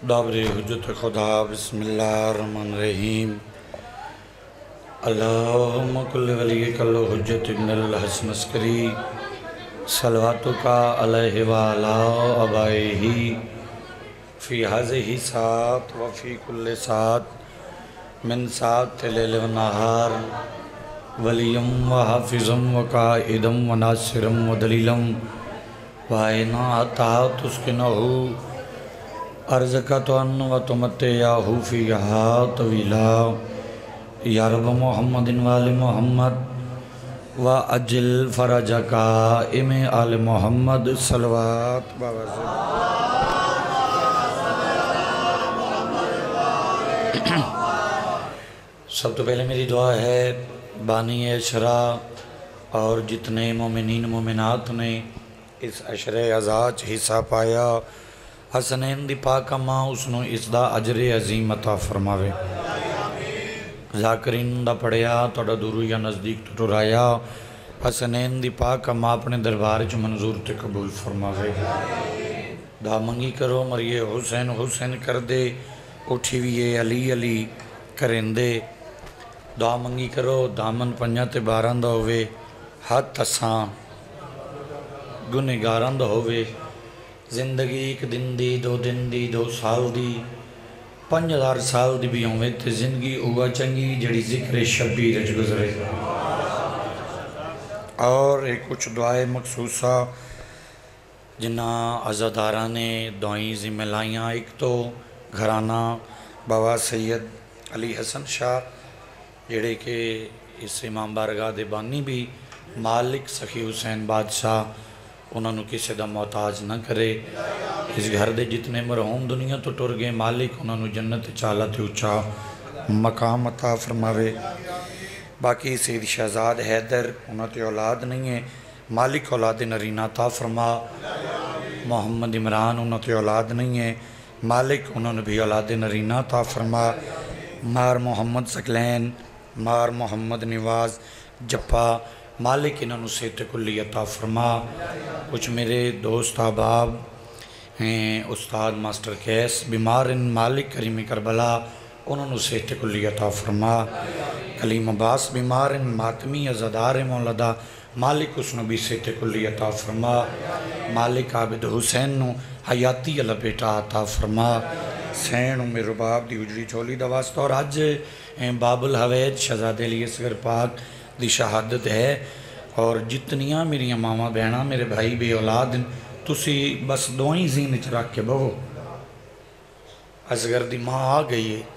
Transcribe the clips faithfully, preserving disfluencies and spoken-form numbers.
دابر حجت خدا بسم اللہ الرحمن الرحیم اللہم کل ولی کل حجت ابن الحسن عسکری صلواتکا علیہ وعلا ابائیہی فی حاضی سات وفی کل سات من سات لیل و نہار ولیم و حافظم و قائدم و ناصرم و دلیلم و آئینا عطا تسکنہو ارزقتن و تمتیاہو فیہا طویلا یا رب محمد وآل محمد و اجل فرجکا ام آل محمد صلوات باوزر سب تو پہلے میری دعا ہے بانی عشرہ اور جتنے مومنین مومنات نے اس عشرِ عزاج حصہ پایا حسنین دی پاک ماں اسنو اس دا عجر عظیم عطا فرماوے ذاکرین دا پڑھیا توڑا دورو یا نزدیک ٹوٹورایا حسنین دی پاک ماں اپنے دربار چ منظور تے قبول فرماوے دا منگی کرو مریے حسین حسین کر دے اٹھی ویے علی علی کرندے دا منگی کرو دامن پنجا تے باراندہ ہوئے ہاتھ تساں گنہگاراندہ ہوئے زندگی ایک دن دی دو دن دی دو سال دی پنج ہزار سال دی بھی ہوئے تے زندگی ہوا چنگی جڑی ذکر شبیر اچ گزرے اور ایک کچھ دعائیں مخصوصہ جنہ عزادارانے دعائیں ذمہ لائیاں ایک تو گھرانہ بابا سید علی حسن شاہ جڑے کہ اس امام بارگاہ دے بانی بھی مالک سخی حسین بادشاہ انہوں نے کسی دا محتاج نہ کرے اس گھر دے جتنے مرحوم دنیا تو ٹر گئے مالک انہوں نے جنت چالا تے اچھا مقام عطا فرماوے باقی سید شہزاد حیدر انہوں تے اولاد نہیں ہے مالک اولاد نرینہ عطا فرما محمد عمران انہوں تے اولاد نہیں ہے مالک انہوں نے بھی اولاد نرینہ عطا فرما مار محمد سکلین مار محمد نواز جپا مالک انہوں نے صحت کلی عطا فرما کچھ میرے دوست احباب ہیں استاد ماسٹر کیس بیمار ان مالک کریم کربلا انہوں نے صحت کلی عطا فرما کلیم عباس بیمار ان ماتمی عزادار مولدہ مالک اس نے بھی صحت کلی عطا فرما مالک عابد حسین نو حیاتی اللہ بیٹا عطا فرما سین میں رباب دی اجری چھولی دا واسطہ اور آج باب الحوید شہزادے علی اصغر پاک دی شہادت ہے اور جتنیاں میری ماما بہنہ میرے بھائی بے اولاد تسی بس دوئیں زین اچ رکھ کے بہو اصغر دی ماں آ گئی ہے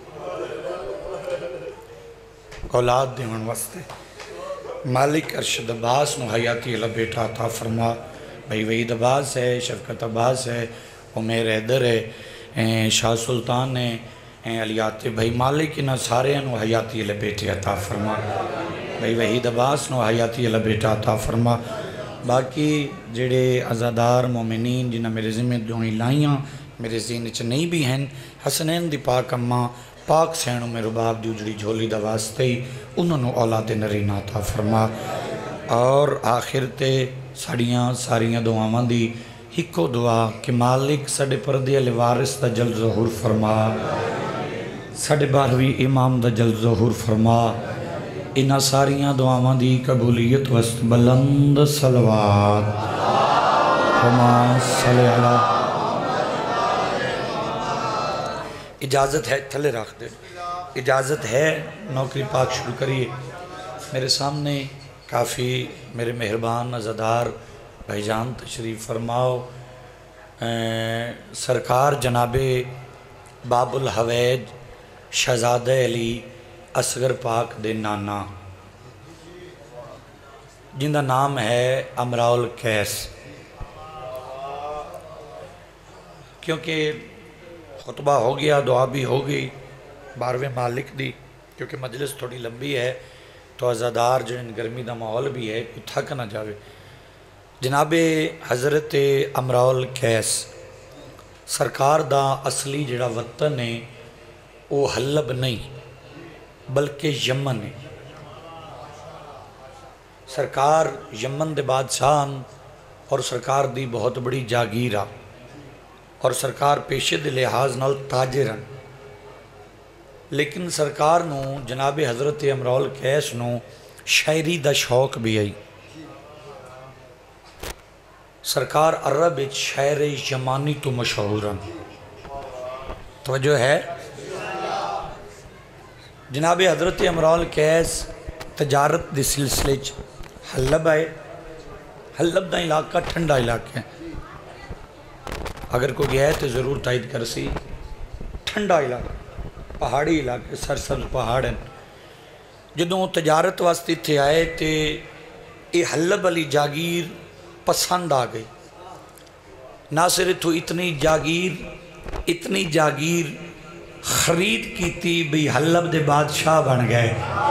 اولاد دیون واسطے مالک ارشد عباس نو حیاتی اللہ بیٹا عطا فرما بھائی وحید عباس ہے شفقت عباس ہے عمیر حیدر ہے شاہ سلطان ہے علیات بھائی مالک انہا سارے انہوں حیاتی اللہ بیٹے عطا فرما بھائی وحید عباس نو حیاتی اللہ بیٹا عطا فرما باقی جڑے عزادار مومنین جنہ میرے ذمہ دعائیں لائیاں میرے ذہن چ نہیں بھی ہیں حسنین دی پاک اماں پاک سینوں میں رباب دی اجڑی جھولی دا واسطے ہی انہوں نے اولاد نرینہ عطا فرما اور آخر تے ساڑیاں ساریاں دعاواں دی ہکو دعا کہ مالک ساڑے پردے علی وارث دا جل ظہور فرما ساڑے باروی امام دا جل ظہور فرما انہا ساریاں دعاواں دی قبولیت وست بلند صلوات ہما صلی اللہ اجازت ہے تھلے رکھ دے اجازت ہے نوکری پاک شروع کریے میرے سامنے کافی میرے مہربان عزادار بھائی جان تشریف فرماؤ سرکار جناب باب الحوید شہزادہ علی اصغر پاک دے نانا جن دا نام ہے امراؤل کیس کیونکہ خطبہ ہو گیا دعا بھی ہو گئی بارویں مالک دی کیونکہ مجلس تھوڑی لمبی ہے تو عزادار جن گرمی دا ماحول بھی ہے کوئی تھک نہ جاوے جناب حضرت امراؤل کیس سرکار دا اصلی جڑا وطن ہے وہ حلب نہیں بلکہ یمن ہے سرکار یمن دے بادشاہ اور سرکار دی بہت بڑی جاگیرہ اور سرکار پیشے دے لحاظ نال تاجر ہیں، لیکن سرکار نو جناب حضرت امرؤ القیس نو شاعری دا شوق بھی آئی۔ سرکار عرب شاعر یمانی تو مشہور ہیں، توجہ ہے۔ جناب حضرت امرؤ القیس تجارت دے سلسلے حلب آئے۔ حلب دا علاقہ ٹھنڈا علاقہ ہے، اگر کوئی گیا ہے تو ضرور تائید کر سی، ٹھنڈا علاقہ، پہاڑی علاقے، سرسبز پہاڑ ہیں۔ جدوں تجارت واسطے تھے آئے تے یہ حلب علی جاگیر پسند آ گئی۔ نہ صرف تو اتنی جاگیر اتنی جاگیر خرید کی تھی بھی حلب دے بادشاہ بن گئے۔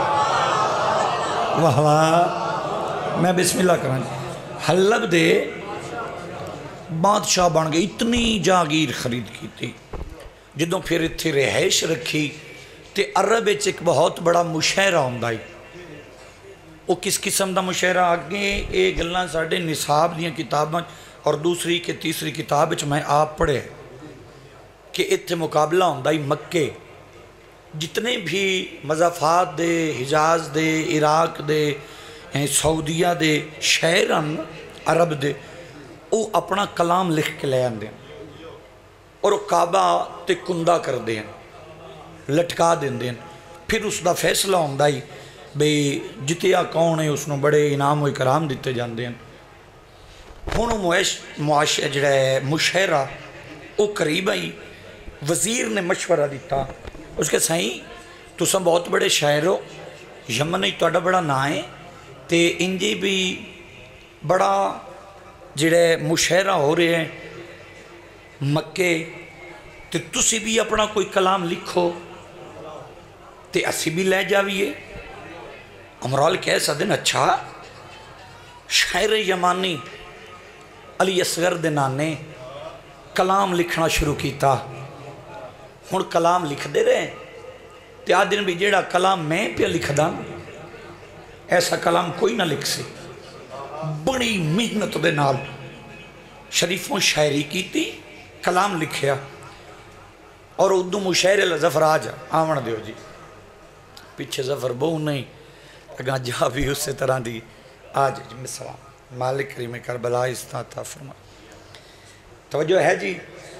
واہ واہ، میں بسم اللہ کروں۔ حلب دے بادشاہ بن گئے، اتنی جاگیر خرید کی تھی۔ جدوں پھر اتھے رہائش رکھی تے عرب ایک بہت بڑا مشاعرہ ہوندا ہے۔ وہ کس قسم دا مشاعرہ؟ آگے یہ گلاں ساڈے نصاب دیاں کتاباں اور دوسری کے تیسری کتاب وچ میں آپ پڑھے کہ اتھے مقابلہ ہوندا ہے مکے، جتنے بھی مضافات دے، حجاز دے، عراق دے، سعودیہ دے شہر ہیں عرب دے، وہ اپنا کلام لکھ کے لے آندے ہیں اور وہ کعبہ تے کندہ کر دیں، لٹکا دیں دیں۔ پھر اس دا فیصلہ ہوندہ ہی بھئی جتیا کون ہے اس نے بڑے انعام و اکرام دیتے جاندے ہیں۔ ہونوں معاشرہ جڑا ہے مشاعرہ وہ قریب آئی، وزیر نے مشورہ دیتا، اس کے سائیں تو سب بہت بڑے شاعر ہو، یمن ہی توڑا بڑا نہ ہے تے انجی بھی بڑا جڑے مشاعرہ ہو رہے ہیں مکے، تے تسی بھی اپنا کوئی کلام لکھو تے اسی بھی لے جاویے۔ امرؤ القیس دن اچھا شاعر یمانی علی اصغر دے نانے کلام لکھنا شروع کیتا۔ ہن کلام لکھ دے رہے تے آ دن بھی جیڑا کلام میں پہ لکھ دا ایسا کلام کوئی نہ لکھ سی۔ بڑی محنت دے نال شریفوں شاعری کی تھی، کلام لکھیا اور اردو مشاعرے لظفر آجا آمن دیو جی پیچھے ظفر بہو نہیں اگاں جا بھی اس سے طرح دی آج جی مسلام مالک کریم کربلا استعطا فرما۔ توجہ ہے جی،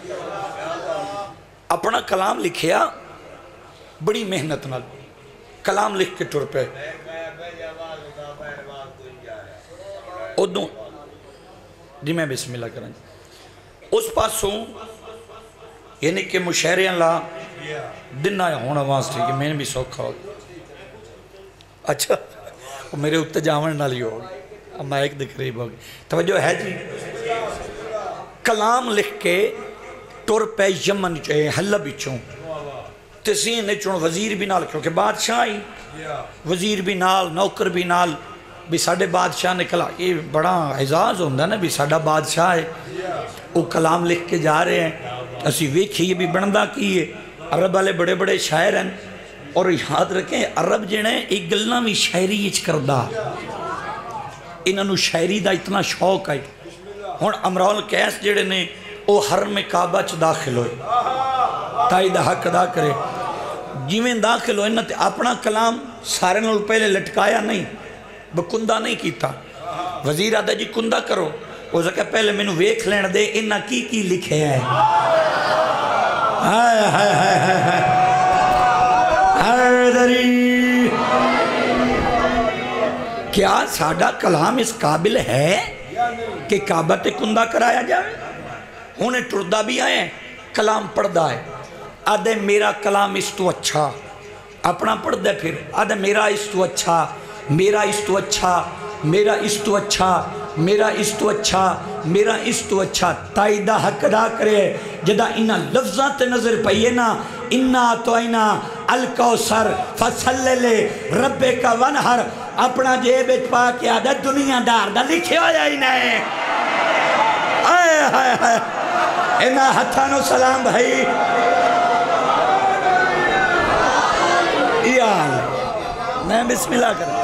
اپنا کلام لکھیا بڑی محنت نال کلام لکھ کے ٹر پہ ادوں جی میں بسم اللہ کریں اس پاسوں یعنی کہ مشاعرے اللہ دن آیا ہونا واسطے کہ میں نے بھی سوکھا ہو اچھا وہ میرے اتنے جاون نالی ہو گئی، اب میں ایک دے قریب ہو گئی۔ توجہ ہے جی، کلام لکھ کے ٹر پہ یمن چاہے حلب چوں تسین نے چون وزیر بھی نال کیونکہ بادشاہ ہی وزیر بھی نال نوکر بھی نال بھی ساڑھے بادشاہ نے کلا یہ بڑا اعزاز ہوندہ نا بھی ساڑھا بادشاہ ہے وہ کلام لکھ کے جا رہے ہیں۔ اسی ویکھی یہ بھی بندہ کی ہے، عرب والے بڑے بڑے شاعر ہیں اور یاد رکھیں عرب جنے ایک گلنا بھی شاعری اچ کردہ انہوں شاعری دا اتنا شوق ہے۔ ہون امرؤ القیس جڑے نے وہ حرم کعبہ چ داخل ہوئے تائی دا حق ادا کرے جیویں داخل ہوئے نہ تے اپنا کلام سارے نال پہلے لٹکایا نہیں بکندہ نہیں کیتا۔ وزیر آدھا جی کندہ کرو، وہ کہا پہلے میں نے ویکھ لین دے انہا کی کی لکھے ہے۔ ہائے ہائے ہائے ہائے ہائے حیدری کیا ساڑھا کلام اس قابل ہے کہ کعبہ تے کندہ کرایا جائے؟ ہونے ٹردہ بھی آئے کلام پڑھ ہے آدھے میرا کلام اس تو اچھا اپنا پڑھ دے، پھر آدھے میرا اس تو اچھا میرا اس تو اچھا میرا اس تو اچھا میرا اس تو اچھا میرا اس تو اچھا تائیدہ حق ادا کرے جدہ انہا لفظات نظر پائیے نا انا تو اینا الکوثر فصل لے رب کا ونہر اپنا جیب پا کے آدھا دنیا دار دا لکھے ہویا ہی نہیں آئے آئے آئے انہا ہتھانو سلام بھائی یہ آل میں بسم اللہ کروں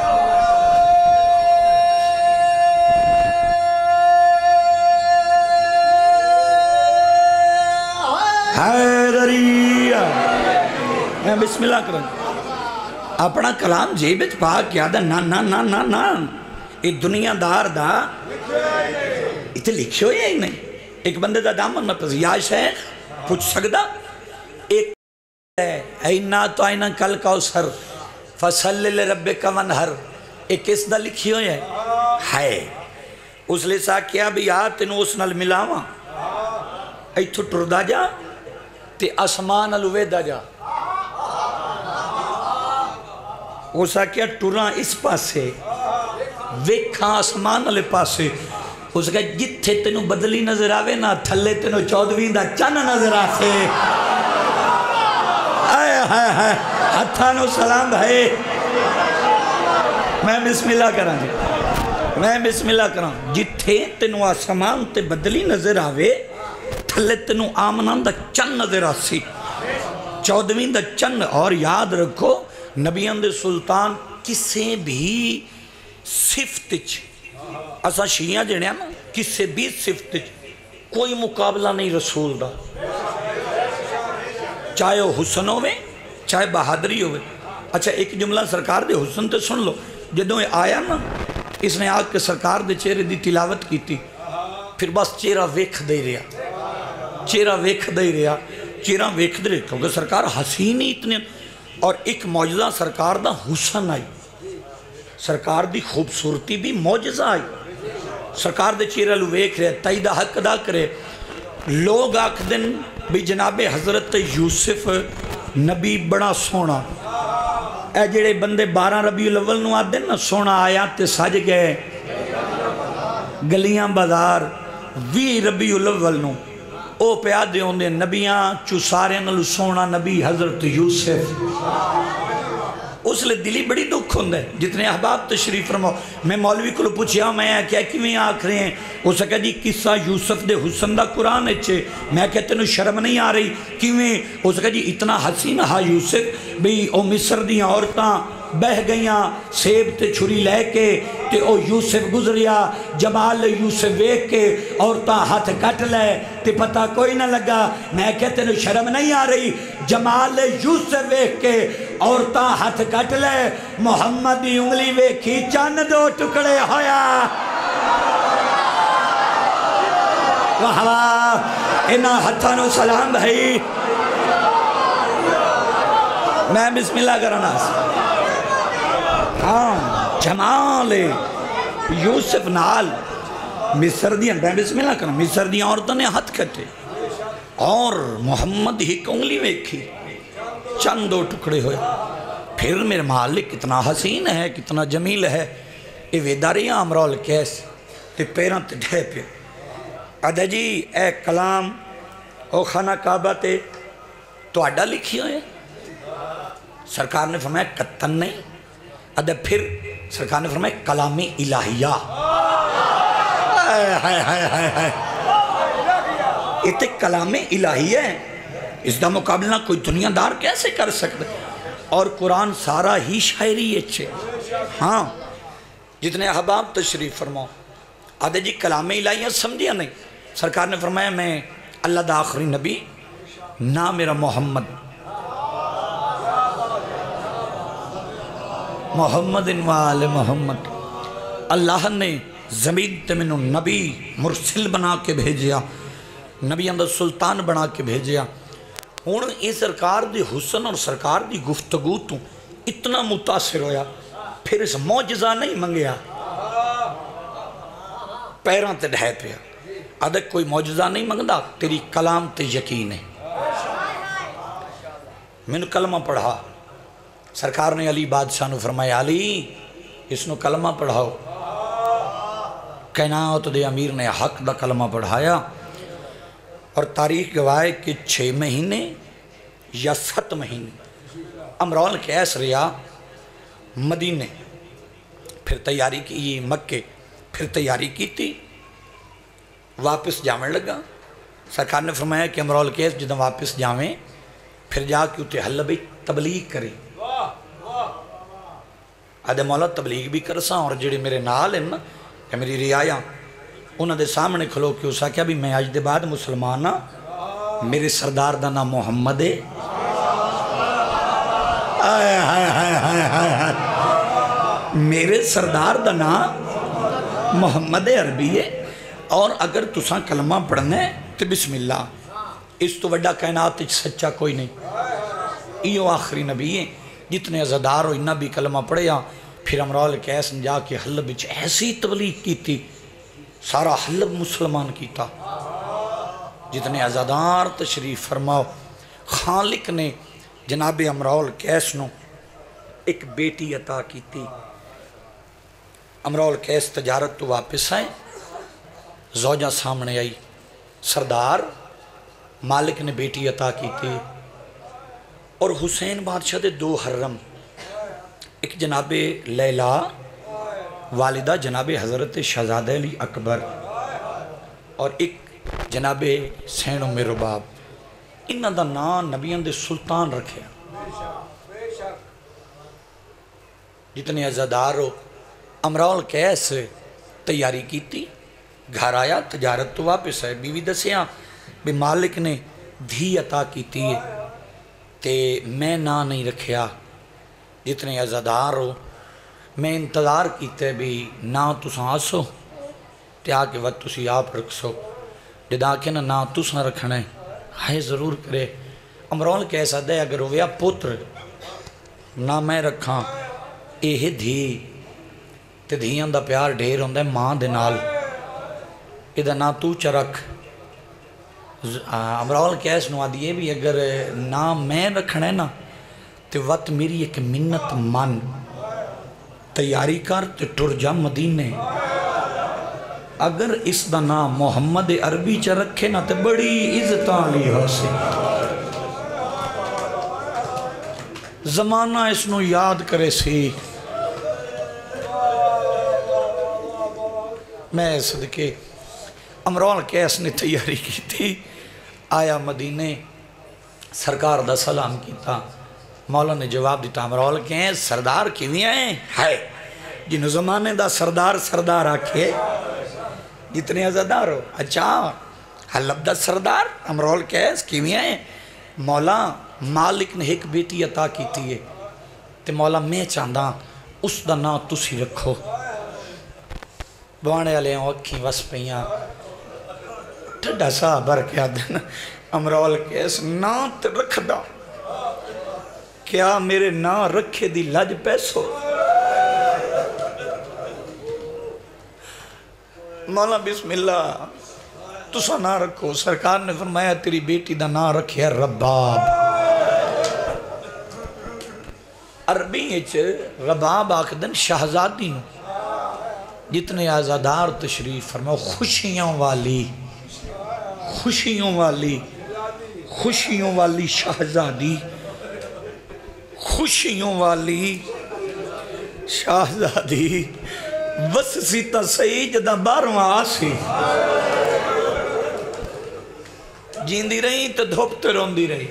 حیدری میں بسم اللہ کروں اپنا کلام جیبت پاک کیا دا نا نا نا نا نا یہ دنیا دار دا اتنے لکھے ہوئے ہی نہیں ایک بندے دا دامن نہ پس یا شیخ پوچھ سکتا ایک ہے اینا تو اینا کل کوثر فصل لربک ونہر ایک کس دا لکھی ہوئے ہے اس لئے سا کیا بھی آ تینو اس نال ملاواں ایتھو ٹردہ جا تے آسمان الویدہ جا اسا کیا ٹران اس پاسے ویکھاں آسمان علی پاسے اس کا جتھے تینو بدلی نظر آوے نا تھلے تینو چودویں دا چن نظر آسے آئے آئے آئے ہتھانو سلام بھائی میں بسم اللہ کران جی میں بسم اللہ کران جتھے تینو آسمان تے بدلی نظر آوے تھلے تینو آمنان دا چن نظر آسی چودویں دا چن اور یاد رکھو نبیان دے سلطان کسے بھی صفت چ اسا شیعہ جڑے ہیں نا کسے بھی صفت چ کوئی مقابلہ نہیں رسول دا چاہے وہ حسن ہوئے چاہے بہادری ہوئے اچھا ایک جملہ سرکار دے حسن تے سن لو جدوں آیا نا اس نے آگ کے سرکار دے چہرے دی تلاوت کی تھی پھر بس چہرہ ویکھ دے رہا چہرہ ویکھ دے رہا چہرہ ویکھ دے رہا کیونکہ سرکار حسین ہی اتنے اور ایک معجزہ سرکار دا حسن آئی سرکار دی خوبصورتی بھی معجزہ آئی سرکار دے چہرہ لو ویکھ رہے تائیدہ حق ادا کرے لوگ آکھ دن بھی جناب حضرت یوسف نبی بڑا سونا اے جڑے بندے بارہ ربیع الاول نو آدھے نا سونا آیا تے سج گئے گلیاں بازار وی ربیع الاول نو او پیادے ہوندے نبیاں چو سارے نلو سونا نبی حضرت یوسف اس لئے دلی بڑی دکھ ہوندے جتنے احباب تشریف فرماؤ میں مولوی کو لو پوچھیا میں کیا کیویں آکھ رہے ہیں وہ سکا جی قصہ یوسف دے حسن دا قرآن اچھے میں کہتے انہوں شرم نہیں آ رہی کیویں وہ سکا جی اتنا حسین ہا یوسف بھی او مصر دیاں عورتاں بہ گئیاں سیب تے چھری لے کے تے او یوسف گزریا جمال یوسف ویک کے عورتاں ہاتھ کٹ لے تے پتہ کوئی نہ لگا میں کہتے ہیں شرم نہیں آ رہی جمال یوسف ویک کے عورتاں ہاتھ کٹ لے محمد دی انگلی ویکھی چند دو ٹکڑے ہویا واہ واہ انہا ہتھانو سلام بھائی میں بسم اللہ کرنا ہاں جمال یوسف نال مصر دیاں میں بسم اللہ کرنا مصر دیاں عورتوں نے ہاتھ کٹے اور محمد ہی کنگلی ویکھی چند دو ٹکڑے ہوئے پھر میرے مالک کتنا حسین ہے کتنا جمیل ہے یہ ویداریاں امرول کیس تے پیران تے ڈھے پہ ادھا جی اے کلام او خانہ کعبہ تے تو اڈا لکھی ہوئے سرکار نے فرمایا کتن نہیں ادھا پھر سرکار نے فرمایا کلام الہیہ ہائے ہائے ہائے ہائے یہ تے کلام الہیہ ہے اس دا مقابلہ کوئی دنیا دار کیسے کر سکتے اور قرآن سارا ہی شاعری اچھے ہاں جتنے احباب تشریف فرماؤ آدھے جی کلام الہیہ سمجھیا نہیں سرکار نے فرمایا میں اللہ دا آخری نبی نہ میرا محمد محمد انوال محمد اللہ نے زمین تے میں نبی مرسل بنا کے بھیجیا نبی اندر سلطان بنا کے بھیجیا ہون یہ سرکار دی حسن اور سرکار دی گفتگو تو اتنا متاثر ہویا پھر اس معجزہ نہیں منگیا پیران تے ڈھے پیا ادھک کوئی معجزہ نہیں منگدا تیری کلام تے یقین ہے میں نے کلمہ پڑھا سرکار نے علی بادشاہ نے فرمایا علی اس نے کلمہ پڑھاؤ کائنات دے امیر نے حق دا کلمہ پڑھایا اور تاریخ گواہ کہ چھ مہینے یا ست مہینے امرول کیس ریا مدینے پھر تیاری کی مکے پھر تیاری کی تھی واپس جامن لگا سرکار نے فرمایا کہ امرول کیس جدہ واپس جامیں پھر جا کے اتے حل بھی تبلیغ کریں آدھے مولا تبلیغ بھی کرساں اور جڑے میرے نال ہیں نا کہ میری رعایاں انہوں دے سامنے کھلو کہ اسا کیا بھی میں آج دے بعد مسلمان ہاں میرے سردار دا نام محمد ہے. آئے آئے آئے آئے آئے آئے. میرے سردار دا نام محمد عربی ہے. اور اگر تساں کلمہ پڑھنا ہے تو بسم اللہ. اس تو وڈا کائنات سچا کوئی نہیں. یہ آخری نبی ہے جتنے عزادار ہو انہاں بھی کلمہ پڑھیا. پھر امرال کیس نے جا کے حلب بچ ایسی تبلیغ کی تھی سارا حلب مسلمان کیتا. جتنے عزادار تشریف فرماؤ. خالق نے جناب امرال کیس نو ایک بیٹی عطا کی تھی. امرال کیس تجارت تو واپس آئے. زوجہ سامنے آئی. سردار مالک نے بیٹی عطا کی تھی. اور حسین بادشاہ دے دو حرم, ایک جناب لیلا والدہ جناب حضرت شہزادہ علی اکبر اور ایک جناب سین ام رباب. انہاں دا نام نبیان دے سلطان رکھے. جتنے عزادار ہو امرال کیس تیاری کی تھی. گھر آیا تجارت تو واپس ہے. بیوی دسیاں بھی مالک نے دھی عطا کی تھی تے میں نہ نہیں رکھیا. جتنے عزادار ہو میں انتظار کیتے بھی نہ تساں آسو تے آ کے وقت تسی آپ رکھ سو. جدا کہ نہ نہ تساں رکھنا ہے ہائے ضرور کرے. امرال کیسا دے اگر ہویا پتر نہ میں رکھاں یہ دھی تے دھیاں دا پیار ڈھیر ہوندہ ہے ماں دے نال. ادھا نہ تو چرکھ. امرال کیس نو آدھیے بھی اگر نہ میں رکھنا ہے نا تو وقت میری ایک منت من تیاری کر تو ٹر جا مدینے. اگر اس دا نام محمد عربی چا رکھے نا تو بڑی عزتاں لی حاصل. زمانہ اس نو یاد کرے سی. میں صدقے امرال کیس نے تیاری کی تھی. آیا مدینے سرکار دا سلام کیتا. مولا نے جواب دیتا امرال کیس سردار کیویں آئے ہائے جنہوں زمانے دا سردار سردار آکھے. جتنے عزادار ہو اچھا حلب دا سردار امرال کیس کیویں آئے. مولا مالک نے ایک بیٹی عطا کی تھی تے مولا میں چاندہ اس دا نا تسی رکھو. بوانے والے ہیں اکھیں وس پہیاں ٹھڈا سا بھر کے آدھن امرال کیس نا تے رکھ دا کیا میرے نا رکھے دی لج پیسو. مولا بسم اللہ تسا نا رکھو. سرکار نے فرمایا تیری بیٹی دا نا رکھے رباب. عربی اچھ رباب آکھدن شہزادی نو. جتنے آزادار تشریف فرماؤ خوشیوں والی خوشیوں والی خوشیوں والی شہزادی خوشیوں والی شہزادی بس سیتا سہی جدہ بارواں آسی جیندی رہی تو دھوپتے روندی رہی.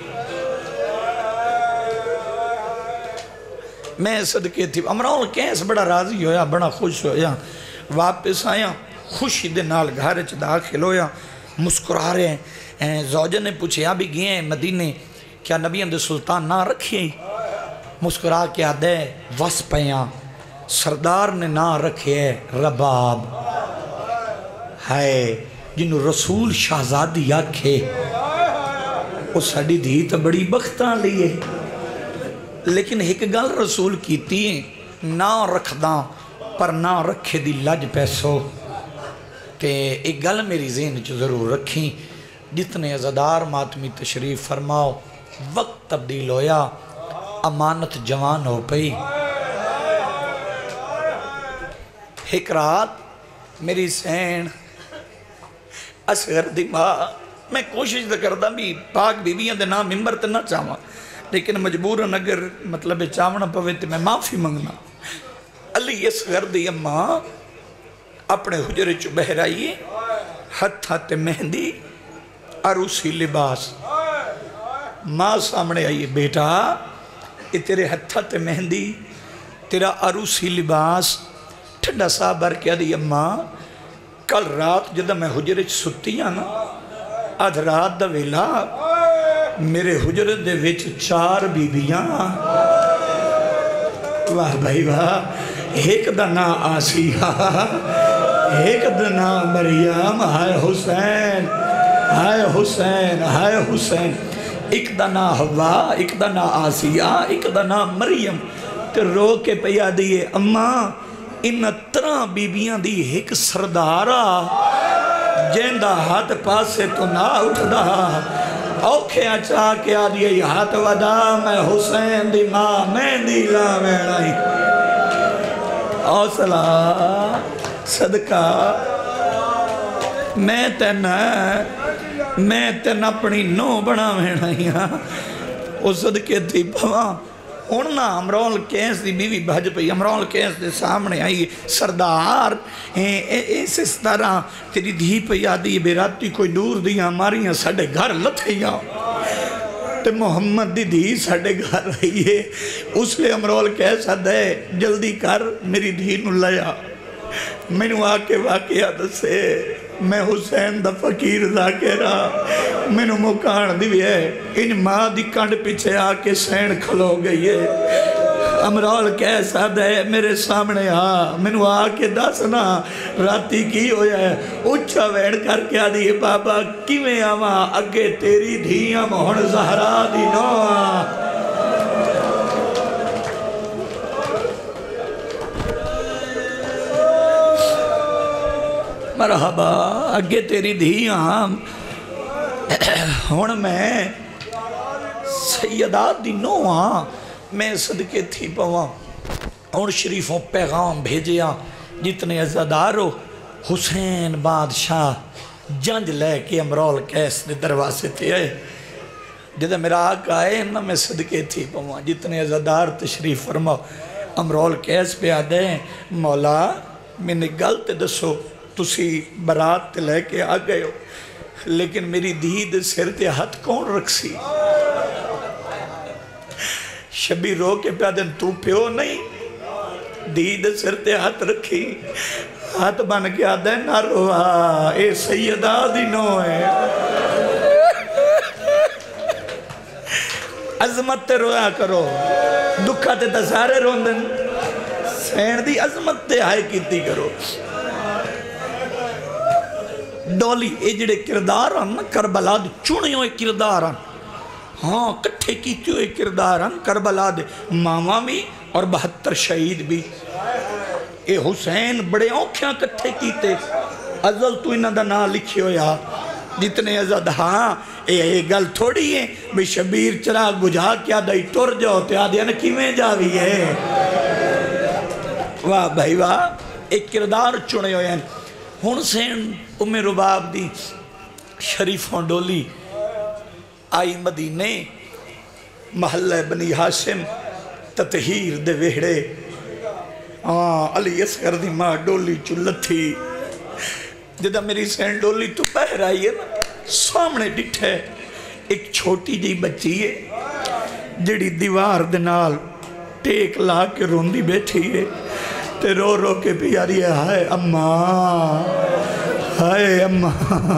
میں صدقے تھی امرال کیس بڑا راضی ہویا بڑا خوش ہویا. واپس آیا خوشی دے نال گھر چ داخل ہویا. مسکرا رہے ہیں. زوجہ نے پوچھے ابھی گئے ہیں مدینے کیا نبی اندر سلطان نہ رکھے. مسکرا کے آدھے وس پیاں سردار نے نہ رکھے رباب. ہائے جنہوں رسول شہزادی آکھے وہ ساڑی دھی تو بڑی بختاں لیے. لیکن ایک گل رسول کیتی ہے نہ رکھداں پر نہ رکھے دی لج پیسو. تے ایک گل میری ذہن چ ضرور رکھیں. جتنے عزادار ماتمی تشریف فرماؤ وقت تبدیل ہویا امانت جوان ہو پئی. ایک رات میری سین اصغر دی ماں میں کوشش تو کردا بھی پاک بیویاں دے نام ممبر تے نہ چاہواں لیکن مجبوراً اگر مطلب چاہنا پوے تے میں معافی منگنا. علی اصغر دی اماں اپنے حجرے چ بہر آئیے ہتھا تے مہندی عروسی لباس. ماں سامنے آئیے بیٹا یہ تیرے ہتھا تے مہندی تیرا عروسی لباس. ٹھنڈا سا بھر کے دی اماں کل رات جدہ میں حجرے چ ستی ہاں نا آدھ رات دا ویلا میرے حجرے دے وچ چار بیبیاں واہ بھائی واہ ایک دا نام آسیہ ایک دا نام مریم ہائے حسین ہائے حسین ہائے حسین ایک دا نام حوا ایک دا نام آسیہ ایک دا نام مریم تے رو کے پیا دیئے اماں ان ترہ بیبیاں دی ایک سردارہ جیندہ ہاتھ پاسے تو نہ اٹھ دا اوکھے اچھا کے آدھیے ہاتھ ودا میں حسین دی ماں میں دی لا ویڑائی حوصلہ صدقہ میں تین میں تین اپنی نو بنا ویڑائی وہ صدقے تھی پواں انہاں امرول کیس دی بیوی بھج پئی امرول کیس دے سامنے آئی سردار اس اس طرح تیری دھی پئی آدھی بے راتی کوئی دور دیا ہماریاں ساڑھے گھر لتھیاں تے محمد دی دھی ساڑھے گھر رہی ہے اس لئے امرول کیسا دے جلدی کر میری دھی نو لیا میں نو آکے واقعہ دسے میں حسین دا فقیر ذاکرہ میں نو مکان دی ہے ان ماں دی کنڈ پیچھے آکے سین کھلو گئی ہے امرول کیسا دے میرے سامنے آ میں نو آکے دسنا راتی کی ہویا ہے اچھا ویڑ کر کے آدھی بابا کیویں آواں اگے تیری دھیاں مہن زہرا دی نو آ مرحبا اگے تیری دھیاں ہون میں سیدات دی نو آں میں صدقے تھی پواں ہون شریفوں پیغام بھیجیاں جتنے عزادارو حسین بادشاہ جنج لے کے امرول کیس نے دروازے تھے آئے جدہ میرا آقا آئے نا میں صدقے تھی پواں جتنے عزادار تشریف فرماؤ امرول کیس پہ آدھے مولا میں نے گلت دسو تسی برات لے کے آ گئے ہو لیکن میری دید سر تے ہاتھ کون رکھ سی شبی رو کے پیادن تو پیو نہیں دید سر تے ہاتھ رکھی ہاتھ بن کے آدھے نہ روا اے سیدہ دی نو ہے عظمت تے رویا کرو دکھا تے تسارے روندن سین دی عظمت تے آئے کیتی کرو ڈولی اے جڑے کرداران کربلا دے چونے ہوئے کرداران ہاں کٹھے کیتے ہوئے کرداران کربلا دے ماما بھی اور بہتر شہید بھی اے حسین بڑے اوکھیاں کٹھے کیتے ازل تو انہ دا نا لکھے ہویا جتنے ازد ہاں اے اے گل تھوڑی ہے بھی شبیر چراغ بجھا کیا دائی ٹور جاؤ تے آدھے نا کیویں جاوی ہے واہ بھائی واہ ایک کردار چونے ہوئے ہیں ہون سین ام رباب دی شریفوں ڈولی آئی مدینے محلہ بنی حاشم تطہیر دے ویڑے آہ علی اصغر دی ماں ڈولی چلتھی جدہ میری سین ڈولی تو بہر آئی ہے نا سامنے ڈٹھے ایک چھوٹی جی بچی ہے جڑی دیوار دنال ٹیک لا کے روندی بیٹھی ہے تے رو رو کے پیاری ہے ہائے اماں ہائے اماں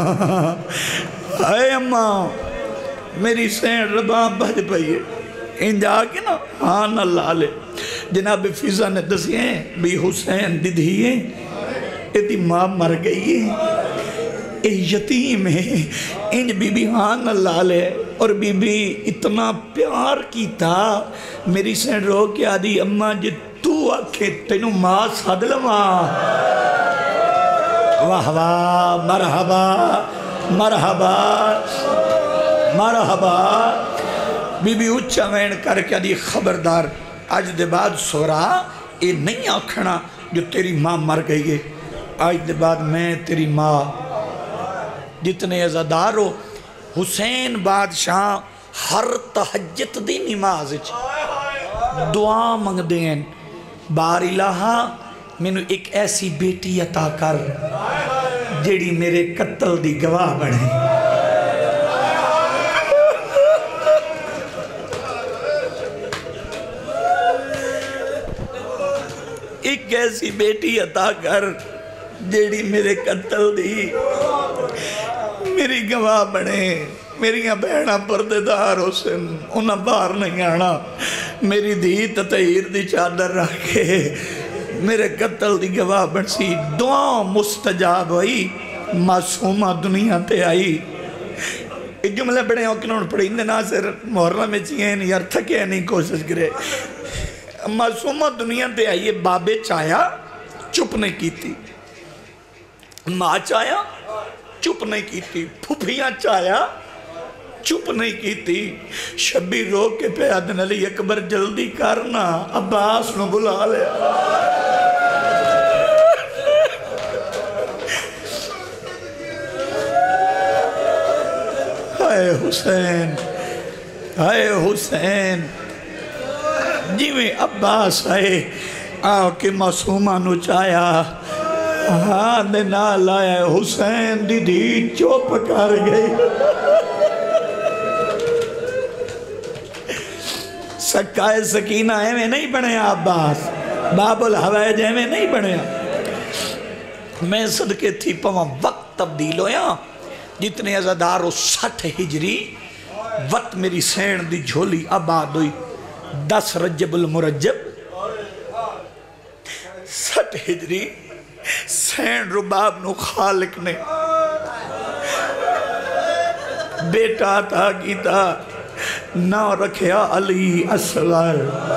ہائے اماں میری سین رباں بھج پئی ہے ان جا کے نا آن اللہ لے جناب فیضہ نے دسی ہیں بھی حسین دی دھی ہے ایتی ماں مر گئی ہے اے یتیم ہے انج بی بی آن اللہ لے اور بی بی اتنا پیار کیتا میری سین رو کے آدھی اماں جی تو آکھے تینو ماں ساد لواں واہ واہ مرحبا مرحبا مرحبا بی بی اچھا وین کر کے دی خبردار آج دے بعد سورا اے نہیں آکھنا جو تیری ماں مر گئی ہے آج دے بعد میں تیری ماں جتنے عزادار ہو حسین بادشاہ ہر تہجت دی نماز دعا منگ دیں بار الہا میں نے ایک ایسی بیٹی عطا کر جیڑی میرے قتل دی گواہ بڑھے ایک ایسی بیٹی عطا کر جیڑی میرے قتل دی میری بھی گواہ بنے میریاں بہناں پردے دار حسین انہاں باہر نہیں آنا میری دھی تطہیر دی چادر رکھ کے میرے قتل دی گواہ بن سی دعا مستجاب ہوئی معصومہ دنیا تے آئی ایک جملے بڑے ہوکنوں پڑھی اندے ناصر محرم میں چیئے نہیں یار تھکے نہیں کوشش کرے معصومہ دنیا تے آئیے بابے چایا چپ نہیں کی تھی ماں چایا چپ نہیں کی تھی پھوپیاں چایا چپ نہیں کی تھی شبیر رو کے پیادن علی اکبر جلدی کرنا عباس نو بلا لیا ہائے حسین ہائے حسین جی میں عباس آئے آؤ کہ معصومہ نو چایا ہاں دے نال آئے حسین دی دی چوپ کر گئی سکائے سکینہ ایویں نہیں بنے عباس باب الحوائج ایویں نہیں بنے میں صدقے تھی پاں وقت تبدیل ہویا جتنے ازادارو سٹھ ہجری وقت میری سین دی جھولی آباد ہوئی دس رجب المرجب سٹھ ہجری سین رباب نو خالق نے بیٹا تھا گیتا نہ رکھیا علی اصغر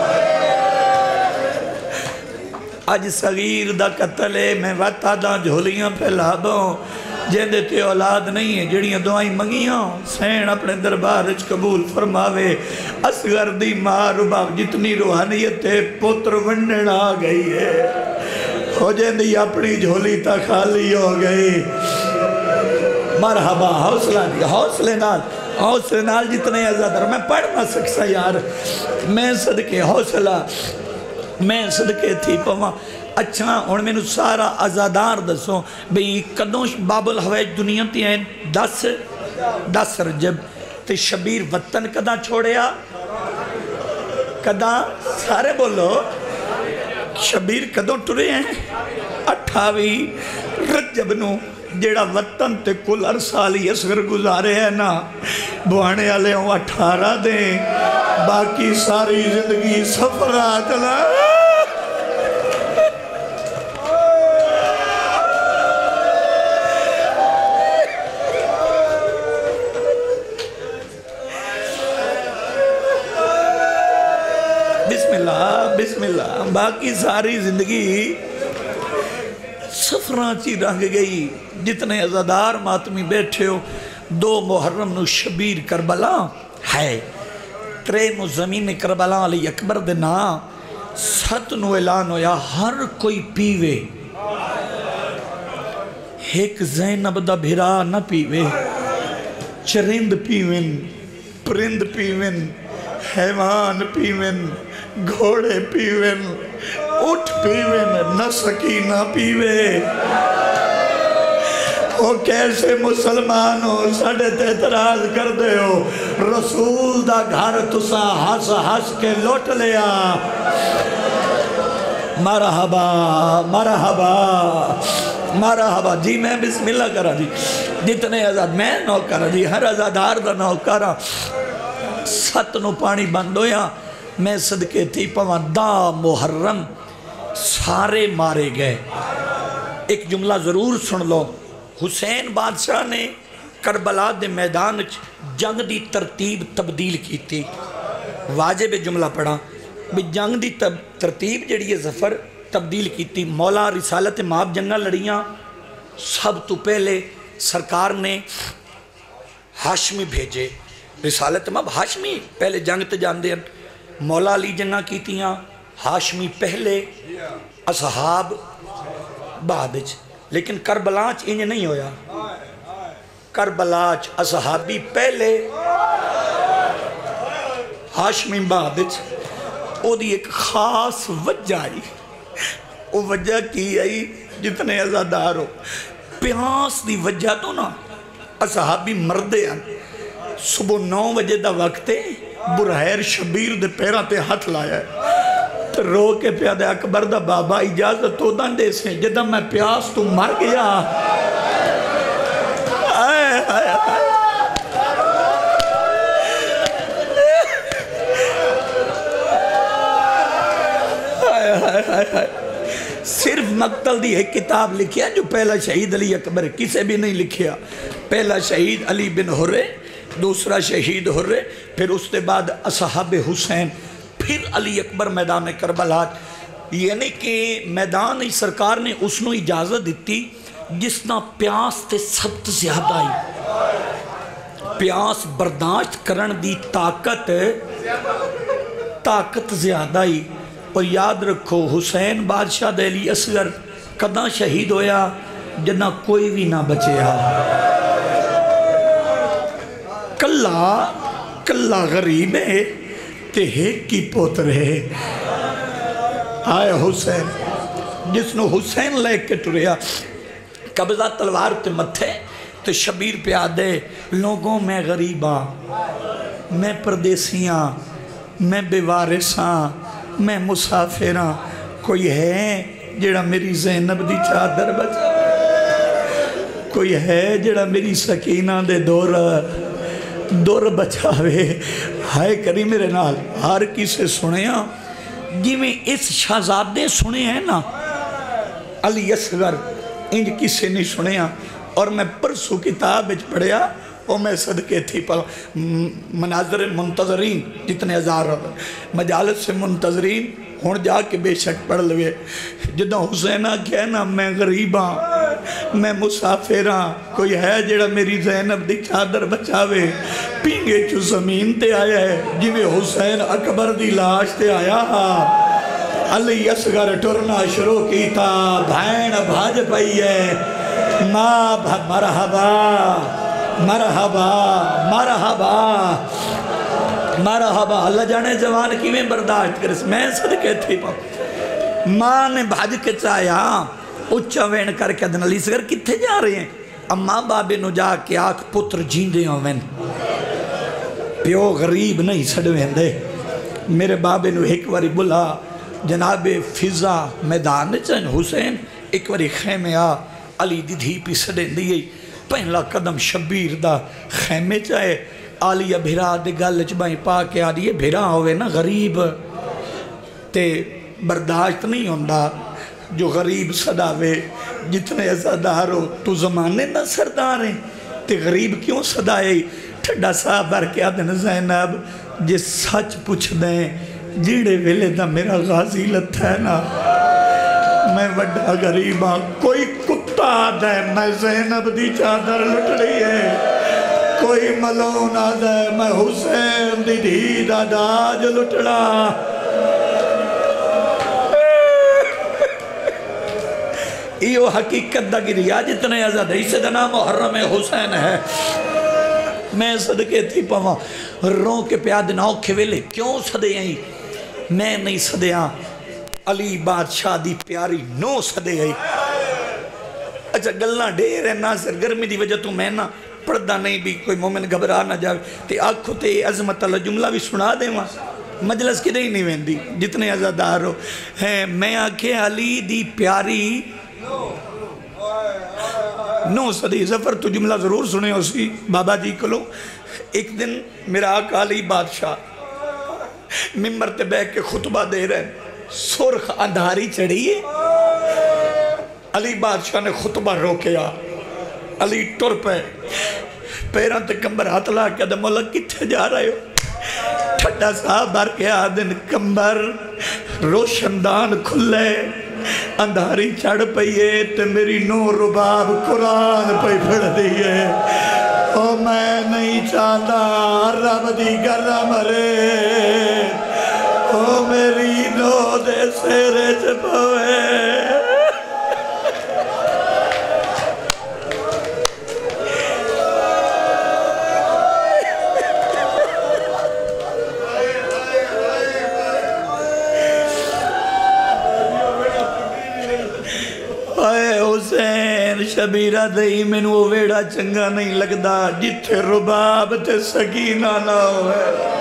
آج صغیر دا قتلے میں وطا دا جھولیاں پھیلابوں جیندے تے اولاد نہیں ہے جڑیاں دعائیں منگیاں سین اپنے دربارج قبول فرماوے اصغر دی ماں رباب جتنی روحانیت تے پتر ونڈن آ گئی ہے ہو جیندی اپنی جھولی تا خالی ہو گئی مرحبا حوصلہ دی حوصلے نال حوصلے نال جتنے عزادر میں پڑھ نہ سکسا یار میں صدقے حوصلہ میں صدقے تھی پواں اچھا اور میں نے سارا عزادار دسوں بھئی قدوں باب الحوائج دنیا تی ہیں دس دس رجب تے شبیر وطن قدہ چھوڑیا قدہ سارے بولو شبیر قدوں ٹرے ہیں اٹھاوی رجب نو جیڑا وطن تے کل ارسالی اصغر گزارے ہیں نا بوانے والے ہوں اٹھارہ دیں باقی ساری زندگی سفرہ چلا بسم اللہ بسم اللہ باقی ساری زندگی سفران چی رنگ گئی جتنے عزادار ماتمی بیٹھے ہو دو محرم نو شبیر کربلا ہے ترے نو زمین کربلا علی اکبر دینا ست نو اعلان ہویا ہر کوئی پیوے ایک زینب دا بھرا نہ پیوے چرند پیوین پرند پیوین حیوان پیوین گھوڑے پیوین اٹھ پیوین نہ سکینہ پیوے وہ کیسے مسلمان ہو ساڑھے تے اعتراض کر دے ہو رسول دا گھر تسا ہس ہس کے لوٹ لیا مرحبا مرحبا مرحبا جی میں بسم اللہ کرا جی جتنے آزاد میں نو کرا جی ہر آزادار دا نو کرا ست نو پانی بند ہویا میں صدقے تھی پاں دا محرم سارے مارے گئے ایک جملہ ضرور سن لو حسین بادشاہ نے کربلا دے میدان جنگ دی ترتیب تبدیل کی تھی واجب جملہ پڑھا بھی جنگ دی ترتیب جڑی ہے ظفر تبدیل کی تھی مولا رسالت ماب جنگاں لڑیاں سب تو پہلے سرکار نے ہاشمی بھیجے رسالت ماب ہاشمی پہلے جنگ تے جان دے مولا علی جنگاں کی تیاں ہاشمی پہلے اصحاب بعدج لیکن کربلاچ انہیں نہیں ہویا کربلاچ اصحابی پہلے ہاشمی بعدج او دی ایک خاص وجہ آئی او وجہ کی آئی جتنے عزادار ہو پیاس دی وجہ تو نا اصحابی مردے ہیں صبح نو بجے دا وقت ہے برہیر شبیر دے پیرہ تے ہاتھ لایا ہے تو رو کے پیادہ اکبر دا بابا اجازت تو دن دے سے جدہ میں پیاس تو مر گیا آئے صرف مقتل دی ایک کتاب لکھیا جو پہلا شہید علی اکبر کسے بھی نہیں لکھیا. پہلا شہید علی بن حرے، دوسرا شہید حرے، پھر اس کے بعد اصحاب حسین، پھر علی اکبر میدان کربلا. یعنی کہ میدان ہی سرکار نے اس نو اجازت دیتی جس نہ پیاس تے سخت زیادہ آئی، پیاس برداشت کرن دی طاقت طاقت زیادہ آئی. اور یاد رکھو حسین بادشاہ دے علی اصغر کداں شہید ہویا جنہ کوئی بھی نہ بچیا، کلا کلا غریب ہے تے ایک کی پوتر ہے. آئے حسین جس نو حسین لے کے ٹریا، قبضہ تلوار تے متھے تے شبیر پہ آدھے لوگوں میں غریباں، میں پردیسیاں، میں بے وارثاں، میں مسافراں، کوئی ہے جڑا میری زینب دی چادر بچا، کوئی ہے جڑا میری سکینہ دے دور دور بچاوے. ہائے کری میرے نال ہر کسے سنیا جی میں اس شہزادے سنے ہیں نا علی اصغر، انج کسے نہیں سنیا. اور میں پرسو کتاب اچ پڑھیا وہ میں صدقے تھی پڑھا مناظر منتظرین جتنے ہزار مجالس سے منتظرین ہون جا کے بے شک پڑھ لوے. جدہ حسینہ کہنا میں غریباں، میں مسافراں، کوئی ہے جڑا میری زینب دی چادر بچاوے. پینگے چو زمین تے آیا ہے جوے حسین اکبر دی لاش تے آیا ہاں. علی اصغر ٹرنا شروع کی تھا، بھائن بھاج پئی ہے، ماں مرحبا مرحبا مرحبا مرحبا. اللہ جانے جوان کی میں برداشت کرس، میں صدقے تھی پا. ماں نے بھاج کے چاہیا اچھا وین کر کے دن علی اصغر کتھے جا رہے ہیں؟ اماں بابے نو جا کے آکھ پتر جیندے ہوں وین، پیو غریب نہیں سڑویں دے. میرے بابے نو ایک واری بلا جناب فضا میدان چن حسین ایک واری خیمے آ علی دی دھی پی سڑیں دیئے. پہلا قدم شبیر دا خیمے چاہے آلیہ بھیرا دے گل چبائیں پا کے آلیہ بھیرا ہوئے نا غریب تے برداشت نہیں ہوندہ جو غریب صداوے. جتنے عزادار ہو تو زمانے نہ سردار ہیں تے غریب کیوں صدائے؟ ٹھڈا صاحب بر کے آدھن زینب جے سچ پوچھ دیں جیڑے ویلے دا میرا غازی لتھا ہے نا میں وڈا غریباں، کوئی کتا آدھا ہے میں زینب دی چادر لٹ رہی ہے، کوئی ملون آدھا ہے میں حسین دی دھی دا داج لٹڑا. ایو حقیقت دا گریا جتنے عزت ہے اسے دنا محرم حسین ہے. میں صدقے تھی پاواں رو کے پیاد ناؤ کھویلے کیوں صدے آئی؟ میں نہیں صدے آں علی بادشاہ دی پیاری نو صدے آئی. اچھا گلنا ڈیر ہے ناصر گرمی دی وجہ تو میں نہ پردہ نہیں بھی کوئی مومن گھبرا نہ جاوے تے آنکھو تے عظمت اللہ جملہ بھی سنا دے وہاں مجلس کی نہیں نہیں ویندی جتنے عزادار ہو ہیں. میں آنکھے علی دی پیاری نو صدی ظفر تو جملہ ضرور سنے اسی بابا جی کلو. ایک دن میرا آقا علی بادشاہ ممبر تے بیٹھ کے خطبہ دے رہے سرخ اندھاری چڑھیے. علی بادشاہ نے خطبہ روکیا، علی ٹر پہ پیران تے کمبر ہاتھ لا کے دے مولا کتھے جا رہے ہو؟ ٹھڈا صاحب بار کے آدن کمبر روشندان کھلے اندھاری چڑھ پئیے تے میری نو رباب قرآن پہ پھڑ دیئے. او میں نہیں چاہتا رب دی گرہ مرے، او میری نو دے سیرے چپوے. حسین شبیرہ دئی میں نو ویڑا چنگا نہیں لگدا جتھے رباب تے سکینہ نہ ہوئے.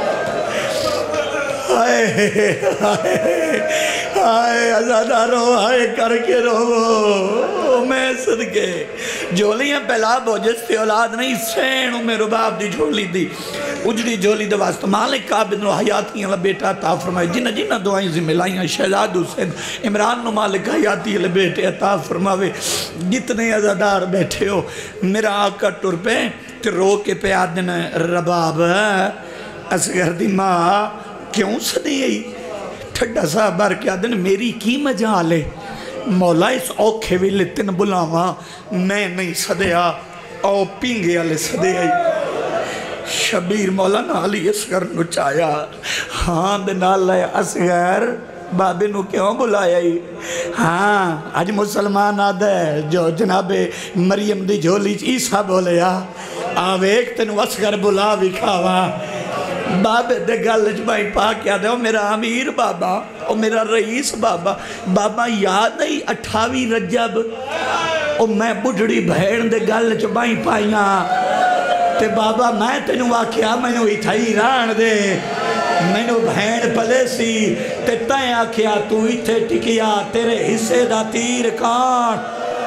آئے آئے آئے ازادارو آئے کر کے رو میں صدقے جولیاں پہلا بوجس تے اولاد نہیں سین میں رباب دی جھولی دی اجڑی جھولی دے واسطہ مالک عابد نو حیاتیاں لے بیٹا عطا فرمائے جنہ جنہ دعائیں ذمہ لائیاں شہزاد حسین عمران نو مالک حیاتی لے بیٹے عطا فرماوے جتنے عزادار بیٹھے ہو میرا آقا ٹر پہ تے رو کے پہ آدن رباب اصغر دی ماں کیوں سدی آئی ٹھڈا صاحب بار کے آدن میری کی مجال ہے مولا اس اوکھے ویلے تن بلاواں میں نہیں سدیا او پینگے والے سدے آئی شبیر مولانا علی اصغر نو چایا ہاں دنال لائے اصغر بابے نو کیوں بلایا ہی ہاں آج مسلمان آدھے جو جناب مریم دی جھولی عیسیٰ بولیا آویک تنو اصغر بلا بھی کھاوا بابے دے گلج بھائی پاک یاد ہے او میرا امیر بابا او میرا رئیس بابا بابا یاد نہیں اٹھاوی رجب او میں بڑھڑی بھیڑ دے گلج بھائی پائیاں تے بابا میں تینو آکھیا میں نو اتھائی ران دے میں نو بھین پلے سی تے تائیں آکھیا تو اتھے ٹکیا تیرے حصے دا تیر کان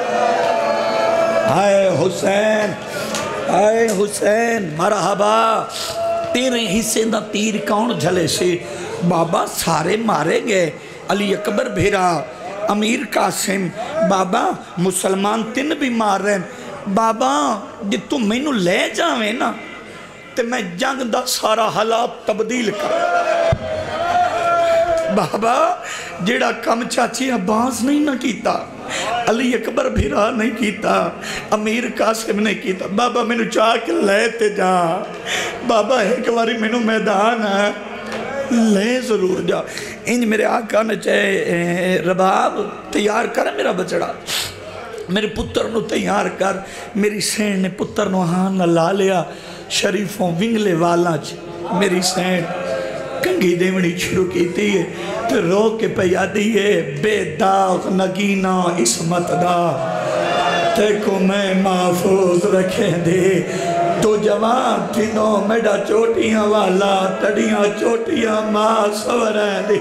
آئے حسین آئے حسین مرحبا تیرے حصے دا تیر کون جھلے سے بابا سارے مارے گئے علی اکبر بھیرا امیر قاسم بابا مسلمان تن بھی مار رہے ہیں بابا جی تم میں نو لے جاویں نا تے میں جنگ دا سارا حالات تبدیل کر بابا جیڑا کم چاچی عباس نہیں نہ کیتا علی اکبر بھیرا نہیں کیتا امیر قاسم نہیں کیتا بابا میں نو چاہ کے لیتے جا بابا ایک باری میں نو میدان ہے لے ضرور جا انج میرے آقا نے چاہے رباب تیار کر میرا بچڑا میرے پتر نو تیار کر میری سین نے پتر نو ہاں لا لیا شریفوں ونگلے والا میری سین کنگی دیونی شروع کی تھی تو رو کے پیا دیئے بے داغ نگینہ عصمت دا تے کو میں محفوظ رکھیں دے تو جوان تینوں میڈا چوٹیاں والا تڑیاں چوٹیاں ماں سوریں دے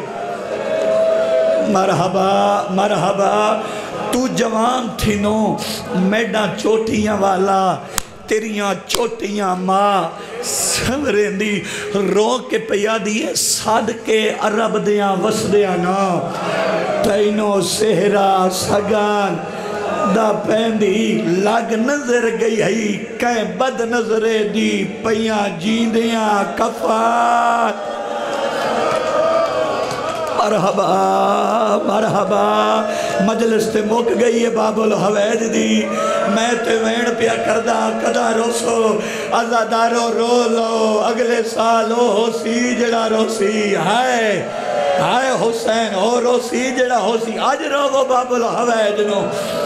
مرحبا مرحبا تو جوان تینوں میڈا چوٹیاں والا تیریاں چوٹیاں ماں سوریں دی رو کے پیا دیئے صادقے عرب دیاں وسدیاں نا تینوں سہرا سگان دا پیندی لگ نظر گئی ہے کہیں بد نظرے دی پیاں جیندیاں کفات مرحبا مرحبا مجلس تے موک گئی ہے باب الحوید دی میں تے وین پیا کردہ کدا روسو ازادارو رو لو اگلے سال ہو سی جڑا روسی ہائے ہائے حسین ہو روسی جڑا ہو سی آج رو وہ باب الحوید نو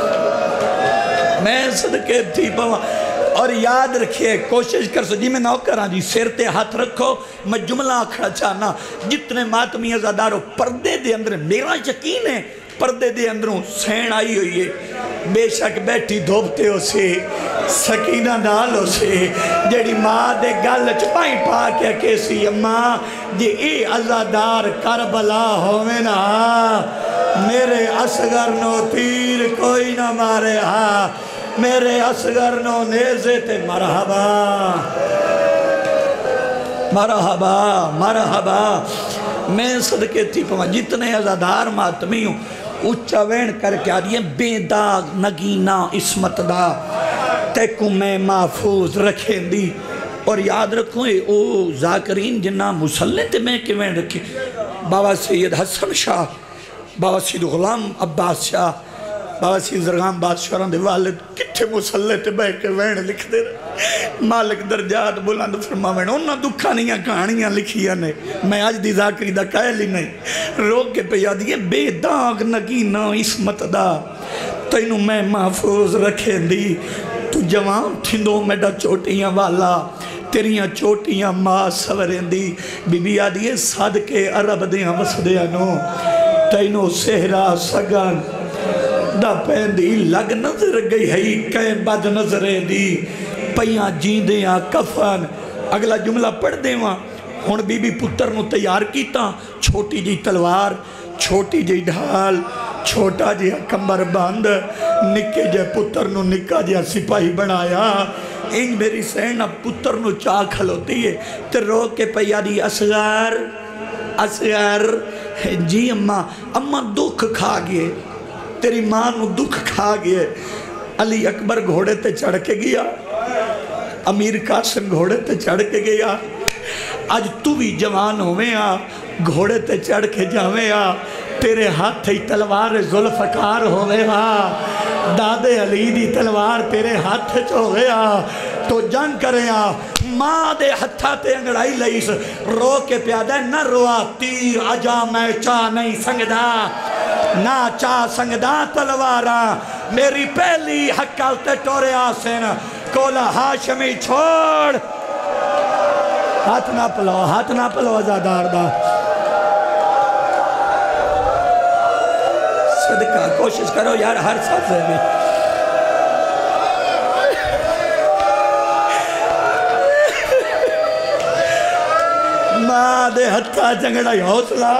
میں صدقے تھی پاں اور یاد رکھئے کوشش کر سو جی میں نو کران جی سیر تے ہاتھ رکھو میں جملہ آکھڑا چاہنا جتنے ماتمی ازادارو پردے دے اندر میرا یقین ہے پردے دے اندروں سین آئی ہوئی ہے بے شک بیٹھی دھوبتے ہو سے سکینہ نال ہو سے جیڑی ماں دے گل چپائیں پا کے کیسی ماں جی اے ازادار کربلا ہوئے نا میرے اصغر نو تیر کوئی نہ مارے ہاں میرے اصغر نو نیزے تے مرحبا مرحبا مرحبا میں صدقے تھی پاں جتنے ازادار ماتمی ہوں اچھا وین کر کے آدھی ہیں بے داغ نگینہ عصمت دا تے کو میں محفوظ رکھیں دی اور یاد رکھوں او ذاکرین جنہ مسلح تے میں کے وین رکھیں بابا سید حسن شاہ بابا سید غلام عباس شاہ بابا سید زرغام بادشاہ دے والد کتھے مسلح تے بے کے وین لکھ دے رہے مالک درجات بلند فرماوین انہاں دکھانیاں کہانیاں لکھیاں نے میں آج دی ذاکری دا قائل ہی نہیں روک کے پہ یادی ہے بے داغ نگینہ عصمت دا تینوں میں محفوظ رکھیں دی تو جوان تھندوں میڈا چوٹیاں والا تیریاں چوٹیاں ماں سوریں دی بی بی آدھی ہے صادقے عرب دیاں وسدیاں نو تینوں سہرا سگان دا پیندی لگ نظر گئی ہے کہیں بد نظرے دی پیاں جیندیاں کفن اگلا جملہ پڑھ دے وہاں ہون بی بی پتر نو تیار کیتا چھوٹی جی تلوار چھوٹی جی ڈھال چھوٹا جہا کمر بند نکے جے پتر نو نکا جہا سپاہی بنایا انج میری سین اب پتر نو چاہ کھلوتی ہے تے رو کے پیاری اصغر اصغر جی اماں اماں دکھ کھا گئے تیری ماں نو دکھ کھا گئے علی اکبر گھوڑے تے چڑھ کے گیا امیر قاسم گھوڑے تے چڑھ کے گیا آج تو بھی جوان ہوئے آ گھوڑے تے چڑھ کے جاوے آ تیرے ہاتھ ہی تلوار ذوالفقار ہوئے آ دادے علی دی تلوار تیرے ہاتھ ہوئے آ تو جنگ کرے آ ماں دے ہتھا تے انگڑائی لئیس رو کے پیادہ نہ روا تیر اجا میں چاہ نہیں سنگدہ نہ چاہ سنگدہ تلوارا میری پہلی حقال تے ٹورے آسین کولا ہاشمی چھوڑ ہاتھ نہ پلو ہاتھ نہ پلو ازادار دا صدقہ کوشش کرو یار ہر ساتھ میں ماں دے ہتھا جنگڑائی حوصلہ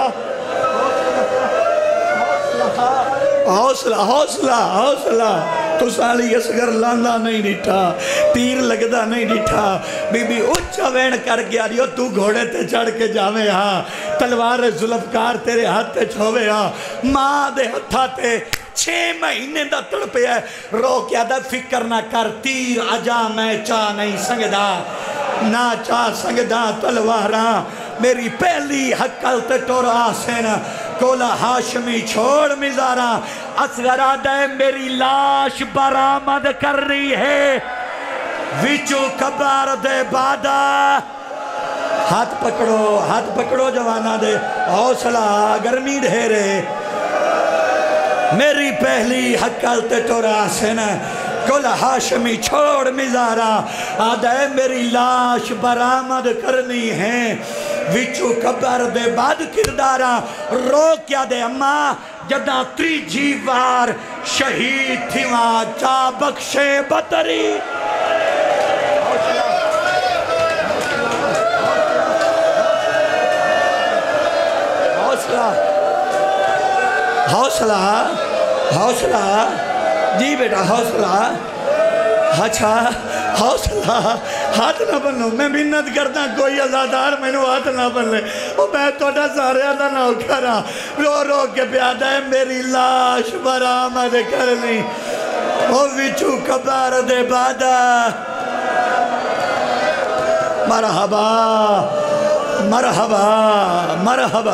حوصلہ حوصلہ حوصلہ تو سالی اصغر لاندہ نہیں ڈیٹھا تیر لگدہ نہیں ڈیٹھا بی بی اچھا وین کر گیا رہی ہو تو گھوڑے تے چڑھ کے جاوے ہاں تلوار ذوالفقار تیرے ہاتھ تے چھوے ہاں ماں دے ہتھا تے چھے مہینے دا تڑپے ہے رو کیا دا فکر نہ کر تیر اجا میں چاہ نہیں سنگدہ نہ چاہ سنگدہ تلواراں میری پہلی حقل تے ٹور آسین کولا ہاشمی چھوڑ مزاراں اصغرہ دے میری لاش برآمد کر رہی ہے وچو قبر دے بادا ہاتھ پکڑو ہاتھ پکڑو جوانا دے حوصلہ گرمی دھیرے میری پہلی حقل تے ٹور آسین کولا ہاشمی چھوڑ مزارا آدھے میری لاش برآمد کرنی ہے وچو قبر دے بعد کردارا رو کیا دے اماں جدہ تری جیوار شہید تھی وہاں چا بخشے بطری حوصلہ حوصلہ حوصلہ جی بیٹا حوصلہ اچھا حوصلہ ہاتھ نہ بنو میں منت کرتا کوئی عزادار میں نو ہاتھ نہ بن لے وہ میں توڑا سارے آدھا نہ کرا رو رو کے پیادہ ہے میری لاش برآمد کرنی وہ وچو قبر دے بادا مرحبا مرحبا مرحبا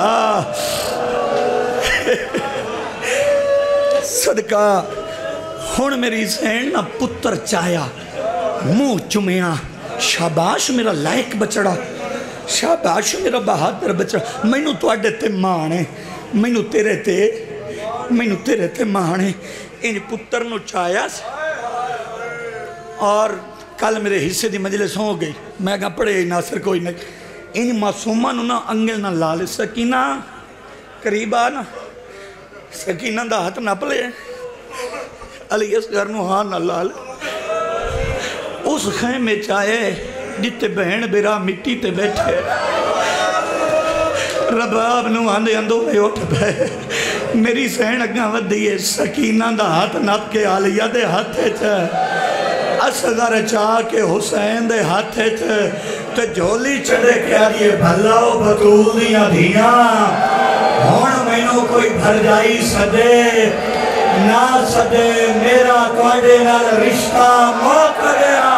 صدقہ ہون میری زین نہ پتر چایا منہ چمیا شاباش میرا لائق بچڑا شاباش میرا بہادر بچڑا میں نو تو اڈے تے مانے میں نو تیرے تے میں نو تیرے تے مانے ان پتر نو چایا اور کل میرے حصے دی مجلس ہو گئی میں کہا پڑے ناصر کوئی نہیں ان معصومہ نو نا انگل نہ لال سکینہ قریب آنا سکینہ دا ہاتھ نہ پلے علی اصغر نو ہاں نہ لال اس خیمے چاہے جتے بہن بیرا مٹی تے بیٹھے رباب نو آندے اندو میں اٹھ بے میری سہن اگاں ودیے سکینہ دا ہاتھ نپ کے آلیہ دے ہاتھے چھے اصغر چاہ کے حسین دے ہاتھے چھے تے جھولی چڑے کیا دیئے بھلاو بطول دیاں دھیاں ہون میں نو کوئی بھر جائی صدے نہ صدے میرا کوئے نال رشتہ موت گیا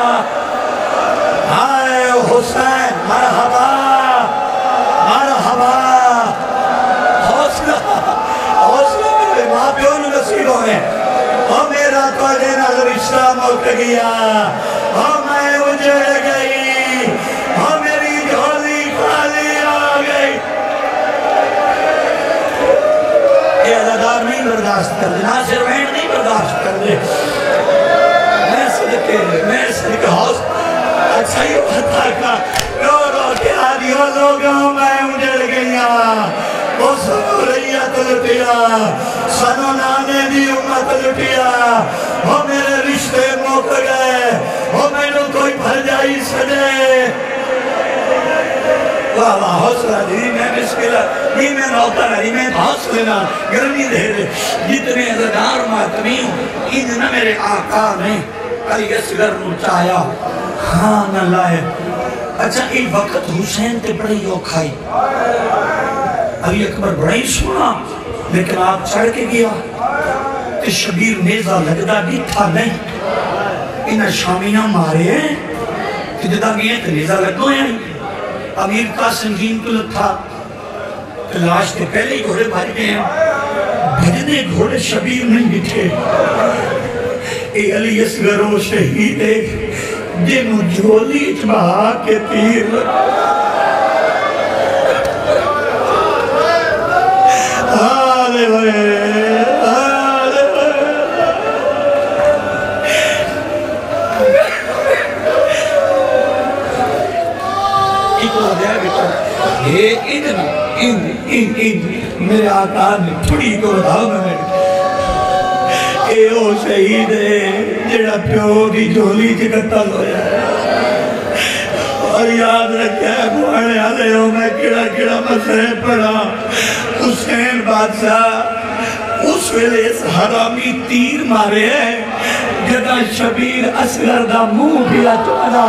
آئے حسین مرحبا مرحبا حوصلہ حوصلہ میرے ماں پیوں نصیب ہوئے اور میرا کوئے نال رشتہ موت گیا اور میں اجڑ گئی اور میری جھولی خالی آ گئی یہ عزادار نہیں برداشت کر دے ناصر وین نہیں برداشت کر دے میں صدقے میں صدقے حوصلہ اچھا ہی بتا کا رو رو کے آدھیوں لوگوں میں اجڑ گیا وہ سنو ریت لٹیا سنو نانے دی امت لٹیا وہ میرے رشتے موک گئے وہ میں نے کوئی بھر جائی سجے واہ واہ حوصلہ دی میں بسم اللہ دی میں نوکر دی میں حوصلے نہ گرمی دے دے جتنے عزدار ماتمی ہوں عید نہ میرے آقا نے علی اصغر نو چاہیا ہاں نہ لائے اچھا ایک وقت حسین تے بڑی ہو کھائی علی اکبر بڑا ہی سنا لیکن آپ چڑھ کے گیا کہ شبیر نیزہ لگدا بھی تھا نہیں انہیں شامیاں مارے ہیں کہ جدا گئے ہیں کہ نیزہ لگو ہیں امیر قاسم دین کو تھا کہ لاش کے پہلے ہی گھوڑے بھائی گئے ہیں بھجنے گھوڑے شبیر نہیں بٹھے اے علی اصغر و شہید جنہوں جھولی چبہا کے تیر آلے ہوئے آلے ہوئے ایک ہو گیا بیٹا یہ ادھنا اندھ اندھ اندھ میرے آقا نے تھوڑی کو بتاؤ میں میرے اے او شہید ہے جڑا پیو دی جھولی چ قتل ہویا اور یاد رکھیا گوانے آلے ہو میں کڑا کڑا مسئلے پڑھا حسین بادشاہ اس ویلے اس حرامی تیر مارے ہیں جدا شبیر اصغر دا منہ بلا چکنا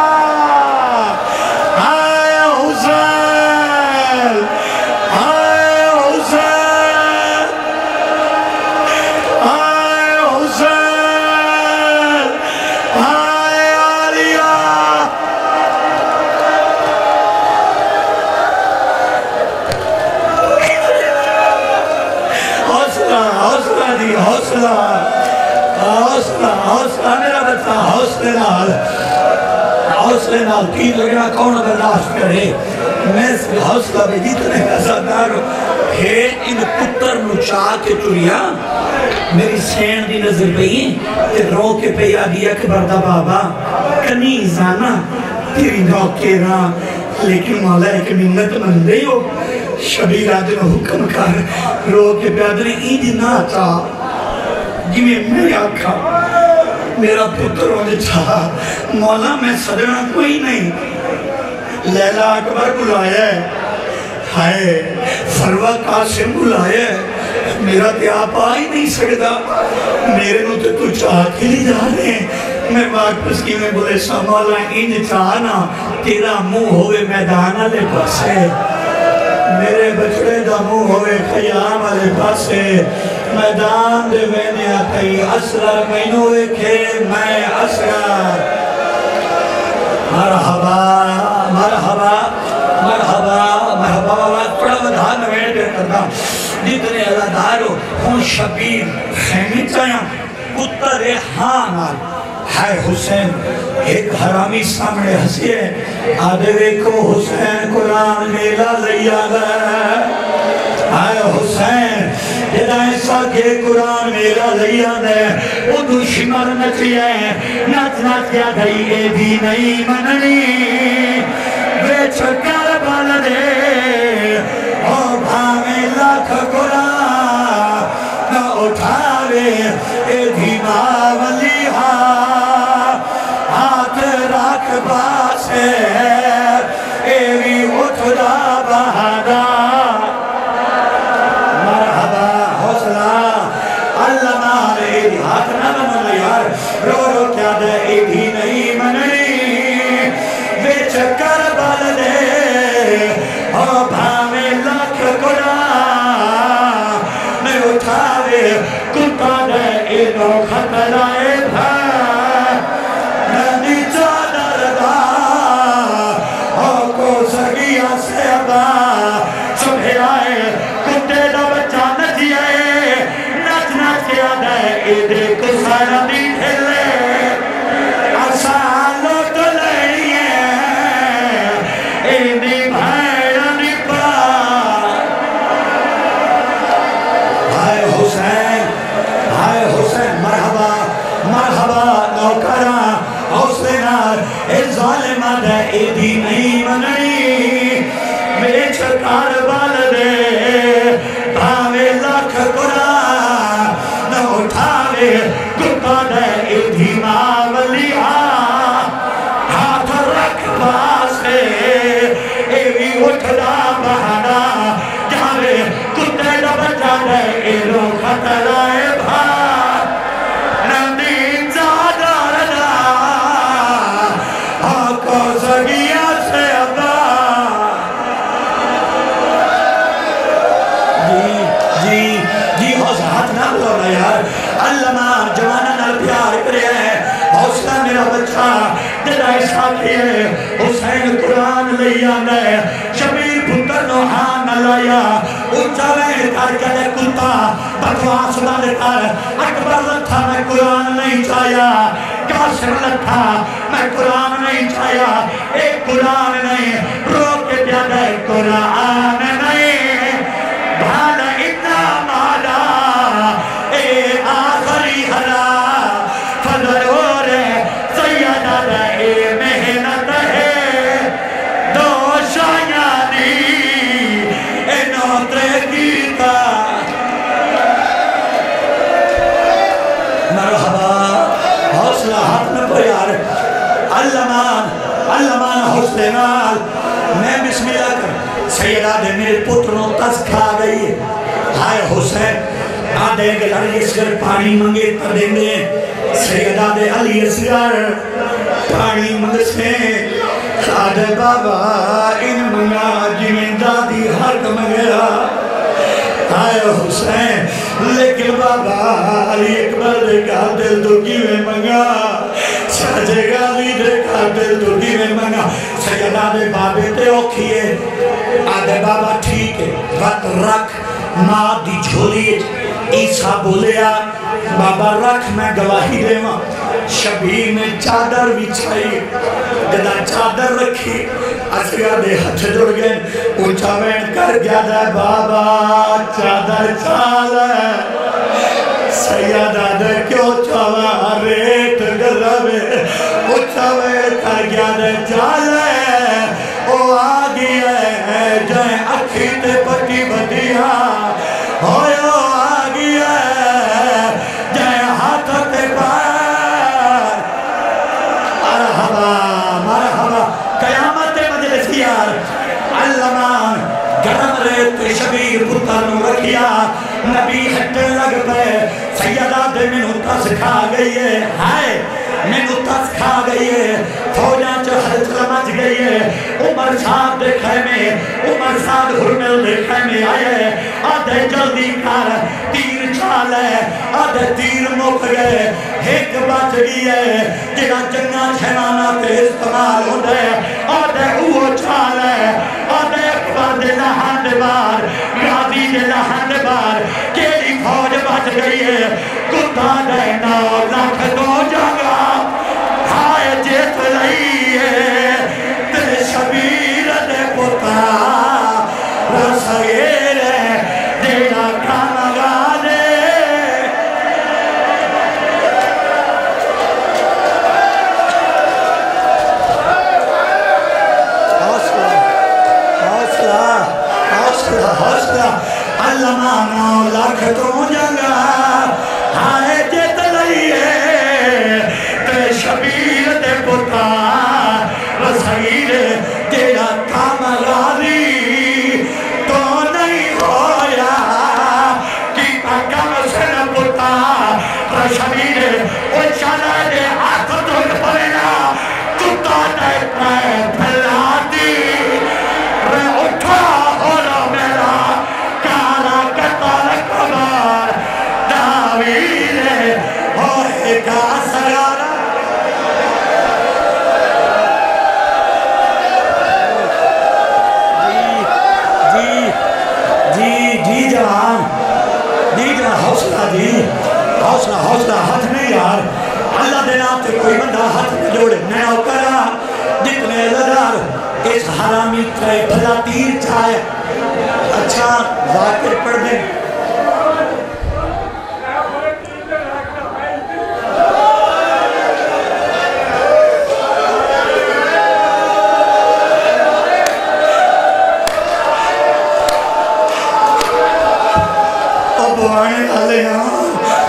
آئے حسین آئے حسین آئے حسین آئے عالیہ حوصلہ حوصلہ دی حوصلہ حوصلہ حوصلہ میرا بچہ حوصلے نال حوصلے نال تیر لگنا کون برداشت کرے میں اس حوصلہ میں جتنے عزادار ہے ان پتر نچا کے چوریا میری سین دی نظر پہی تے رو کے پہ یادی اکبر دا بابا کنی زانا تیری نوکیرا لیکن مولا ایک منت من دے ہو شبیر آدھن حکم کر رو کے پیادر ایدی نہ چاہ جی میں میں آکھا میرا پتر ہونے چاہا مولا میں صدرہ کوئی نہیں لیلہ اکبر بلایا ہے ہائے فروہ قاسم بلایا ہے میرا تے آپ آئی نہیں سکتا میرے نو تے تو چاہ کے لی جا رہے ہیں میں واپس کی میں بولے سا مولا ان چاہنا تیرا منہ ہوئے میدانہ لے پاسے میرے بچڑے دا منہ ہوئے خیام والے پاسے میدان دے وینے آتائی اسرار مینوے کھے میں اسرار مرحبا مرحبا مرحبا مرحبا بابا پڑا بدھان ویڑ دے کرنا جتنے عزادارو ہوں شبیر خیمی چاہیاں پتر ہاں آل ہے حسین ایک حرامی سامنے ہسی ہے آدھے ویکو حسین قرآن میلا لیا گئے آئے حسین جدا ایسا کہ قرآن میلا لیا گئے وہ دشمر نچیا ہے نچ نچ کیا گئی اے بھی نہیں مننی بیچ کر بال دے اور بھامے لاکھ قرآن نہ اٹھاوے اے بھی ماولی ہاتھ راکھ باسے اے بھی اٹھدا بہادا مرحبا حوصلہ اللہ مارے ہاتھ نہ بنو یار رو رو کیا دے اے بھی نہیں مننی بیچ کر بال دے اور بھامے لاکھ قرآن میں اٹھاوے کتا دے اے نو خطرائے بھا اے دی نہیں مننی بیچ کار بال دے بھاوے لاکھ قرآن نہ اٹھاوے گتا دے اے دی ماولی ہاتھ رکھ باسے اے بھی اٹھدا بہانا جاوے کتے دا بچہ دے اے لو خطرائے بھا نندی زادہ ردا آقا زگیہ سے ابا جی جی جی حوصلہ ہاتھ نہ بلانا یار علمہ جوانہ نال پیار کرے ہیں حوصلہ میرا بچہ جدائی ساتھی ہے حسین قرآن لئی آنے شبیر پتر نوحان لیا اچھا میں کر کے کتا بکواس والے کر اکبر لتھا میں قرآن نہیں چاہیا قاسم لتھا میں قرآن نہیں چاہیا ایک قرآن نہیں رو کے پیادہ قرآن نہیں بھالا اتنا مالا اے آخری حلا فضل ہو رہے سیدہ دے محنت ہے دو شایانی اے نوترے گیتا مرحبا حوصلہ حق میں پیار علمان علمان حوصلے نال میں بسم اللہ کر سیدہ دے میرے پتروں تس کھا گئی ہائے حسین آدھے گے علی اصغر پانی منگے کر دیں گے سیدہ دے علی اصغر پانی منگ سے آدھے بابا ان منگا جمین دادی حق منگیا آئے حسین لیکن بابا علی اکبر دے کا دل تو کیویں منگا ساجے غازی دے کا دل تو کیویں منگا سیدہ دے بابے تے اوکھیے آدھے بابا ٹھیک ہے وقت رکھ ماں دی جھولی عیسیٰ بولیا بابا رکھ میں گواہی دے ماں شبیر نے چادر بچھائی جدا چادر رکھی اسگا دے ہتھ جڑ گئے اونچا وین کر گیا دے بابا چادر چال ہے سیدہ دے کیوں چاوا ریت گربے اونچا وین کر گیا دے چال ہے او آگی ہے جائیں اکھی تے پٹی بدیا ہوئے او آگی ہے جائیں ہاتھ تے پار مرحبا مرحبا قیامت مجلس یار علمان گرم ریت شبیر پتر نو رکھیا نبی ہٹے لگ پہ سیدہ دے منو تس کھا گئی ہے ہائے منو تس کھا گئی ہے فوجاں چو حلچ لمج گئی ہے عمر صاحب دے خیمے عمر صاحب حرمل دے خیمے آئے آدھے جلدی کر تیر چال ہے آدھے تیر مک گئے ایک بچ گئی ہے جنا جنگا شہنانا تے استعمال ہو دے آدھے اوہ چال ہے آدھے اکبر دے لہن بار غازی دے لہن بار کیلی فوج بچ گئی ہے کتا دے نو لکھ دو جگہ ہائے جیت لئی ہے تے شبیر دے پتا رسگیر دینا کھانا دے حوصلہ حوصلہ حوصلہ حوصلہ علمانو لکھ تو جگہ ہائے جیت لئی ہے تے شبیر دے پتا رسگیر دینا کھانا دے تو نہیں ہویا کی کم سے نہ پتا شبیر او چالا دے ہاتھ دھوک پڑنا کتا دے پائے پھیلا دی رے اٹھا ہونا میرا کارا کتال کبار داویر ہوئے کا سرارا جی جان جی جان حوصلہ جی حوصلہ حوصلہ ہاتھ میں یار اللہ دے نام تے کوئی بندہ ہاتھ میں جوڑے میں او کرا جتنے لدار اس حرامی تے بھلا تیر چاہے اچھا ذاکر پڑھ دیں بوانے والے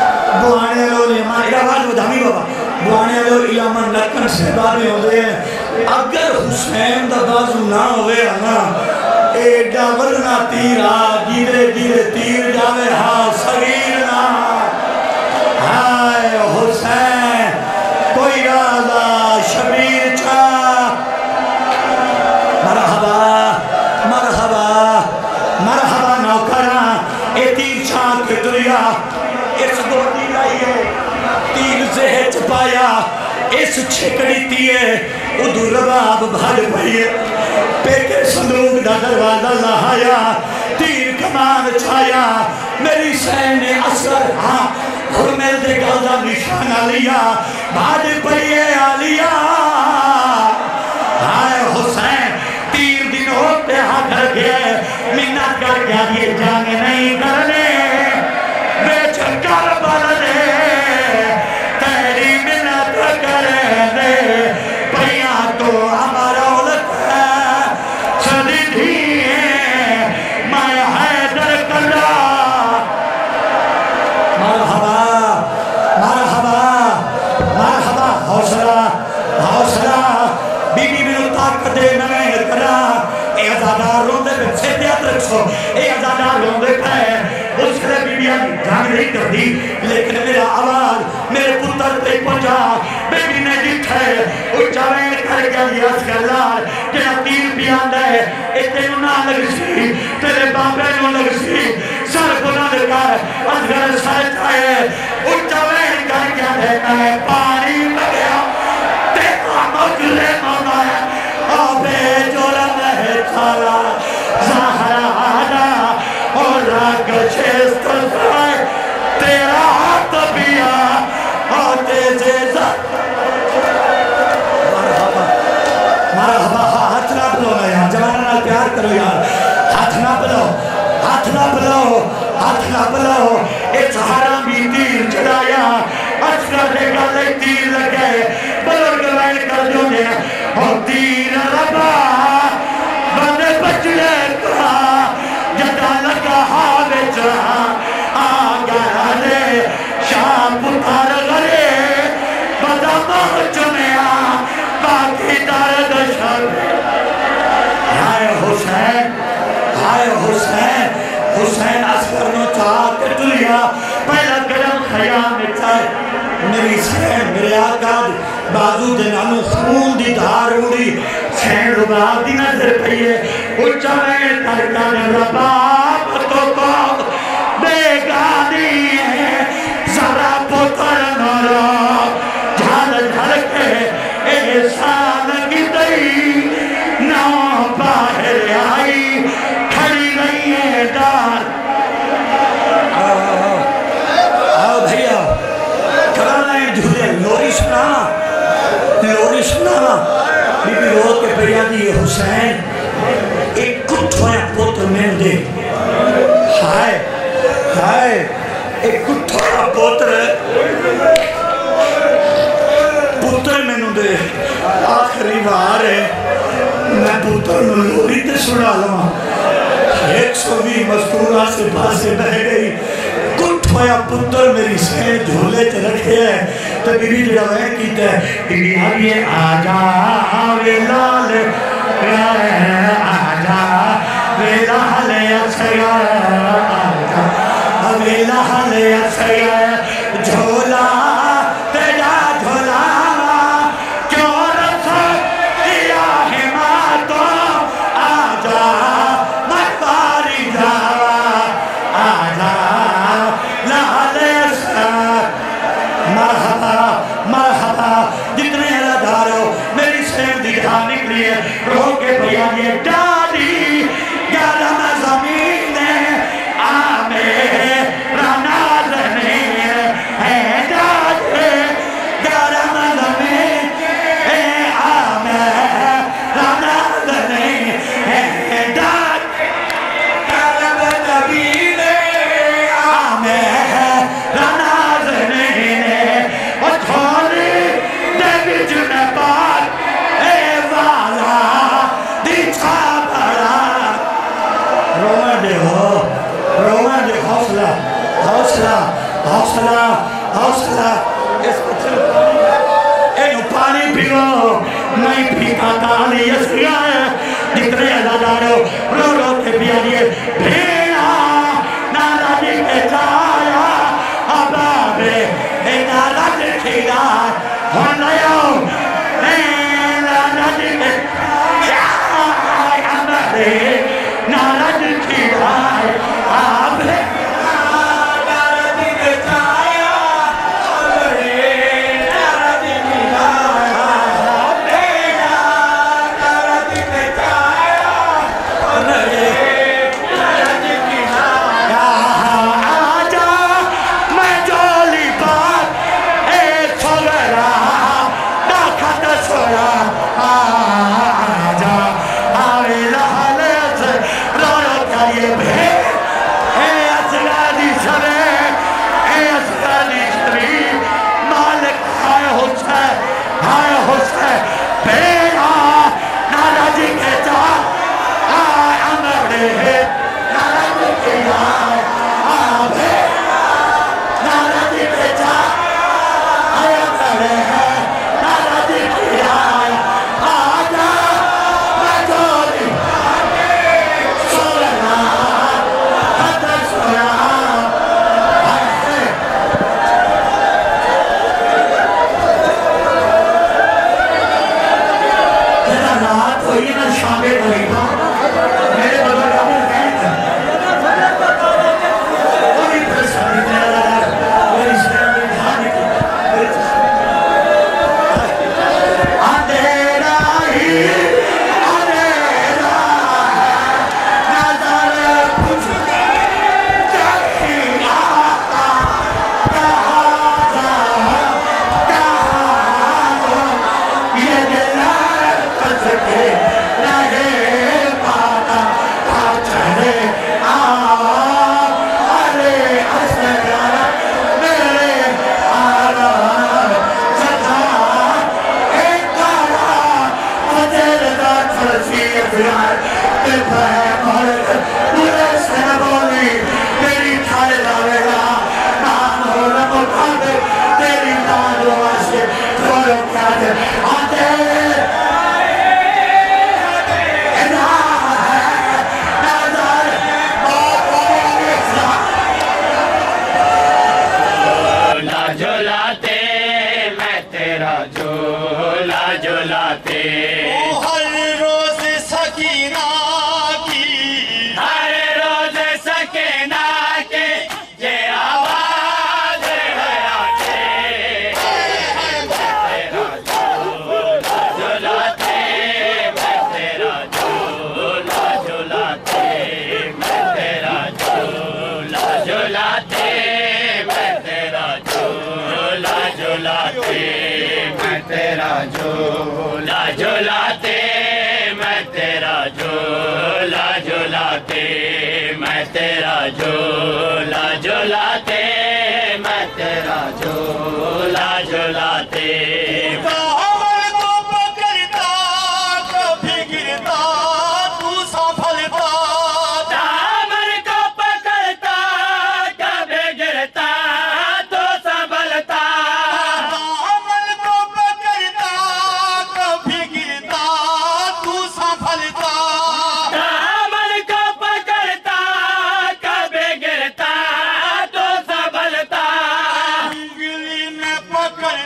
بوانے والے ماں ایک آواز بدھامی بابا بوانے والے علامہ نکن سے بارے ہوتے ہیں اگر حسین دا بازو نہ ہوئے نا ایڈا ورنہ تیرا گیرے گیرے تیر جاوے ہاں صغیر نہ ہائے حسین کوئی راضا شبیر چاہ مرحبا مرحبا مرحبا نوکران اے تیر چاہ کے دریا اس گوڑی لائیے تیر زہر چپایا اس چھکڑی تیئے ادھو رباب بھاڑ پہیے پیکے صندوق دا دروازہ لہایا تیر کمان چھایا میری سین اثر ہاں حرمیل دے گلدہ نشان آلیا بھاڑ پہیے آلیا آئے حسین تیر دن ہوتے ہاں گھر گئے منت کر گیا یہ جانگ نہیں کرنے بیچ کر بلنے تیری منت کرنے پہیاں تو ہمارا اولت ہے صدی دھیئے میں حیدر کلا مرحبا مرحبا مرحبا حوصلہ حوصلہ بی بی میں طاقت میں کرا اے ازادار روندے پہ سیدیات رکھو اے ازادار روندے پہ اس کے بی بی آنی جان نہیں کر دی لیکن میرا آواز میرے پتر پہ پہنچا بی بی نے جٹھے اچھا میں کر گیا لیا سکلار کہ تیر بیان دے اتے نہ لگ سی تیرے باپے نہ لگ سی سر گناہ لکار ازگر سر چاہے اچھا میں کر گیا دے میں پانی لگیا تیرا مجلے مولا آبے جورم ہے چالا زہرہ آدھا اور راگ چیست سائے تیرا ہاتھ بیا اور تیجے زد مرحبا مرحبا ہاتھ نہ بلو نا یہاں جوانہ پیار کرو یار ہاتھ نہ بلو ہاتھ نہ بلو ہاتھ نہ بلو اس حرامی تیر چلایا اچھر دے گلے تیر لگے بلرگ وین کر جو دے اور تیر ربا بندے بچلے کا جدا لگا ہاوے جہاں آگا لے شام پتار غرے بدا مہجمیا باقی درد شر ہائے حسین ہائے حسین حسین اسکر نو چاہ کے دلیا پہلا گرم خیام چاہے میری سین میرے آقا بازو دنانو خون دی دھار اڑی سین رباب دی نظر پہیے اچھا میں ترکان رباب تو کو بیگانی ہے ذرا پتر نورا جھال جھال کے احسان کی دئی نو باہر آئی کھڑی نہیں ہے دار آؤ بھئیہ کرانا ہے جھولے لوری سنا لوری سنا بی بی رو کے بریادی حسین ایک کٹ ہویا پوتر میں دے ہائے ہائے ایک کٹ ہویا پوتر پوتر میں دے آخری بار ہے میں پوتر میں لوری تے سنا لما ایک سو بھی مستورہ سے پاسے بہ گئی کٹ ہویا پتر میری سین جھولے تے رکھے ہے تو بی بی جڑا میں کیتا ہے بی بی آئیے آجا ویلال آجا ویلال اچھیا آجا ویلال اچھیا جھولا تیرا جھولا کیوں رکھا یا حماتو آجا مکباری جاوا آجا مرحبا مرحبا جتنے اللہ دارو میری سین دکھا نکلی ہے رو کے بیان یہ ڈالی گرم زمین آمے رناز نہیں ہے ڈالی گرم زمین آمے رناز نہیں ہے ڈالی گرم زمین آمے رناز نہیں اور چھوڑی دے بچ میں بات اے والا دیچھا بڑا رومہ دے ہو رومہ دے حوصلہ حوصلہ حوصلہ حوصلہ اس پتھر پانی اینو پانی پیو میں کوئی پیتا تالی اسیا ہے جتنے ازادارو رو رو کے بھی آئیے بھیڑا نانا جی کے چایا ابابے اے نانا جی کھیڑا ہون لیو اے نانا جی کے چایا ابابے نانا جی کھیڑا ابابے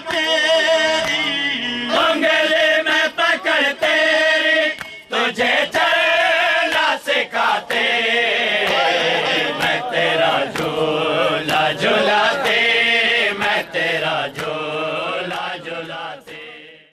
تجھے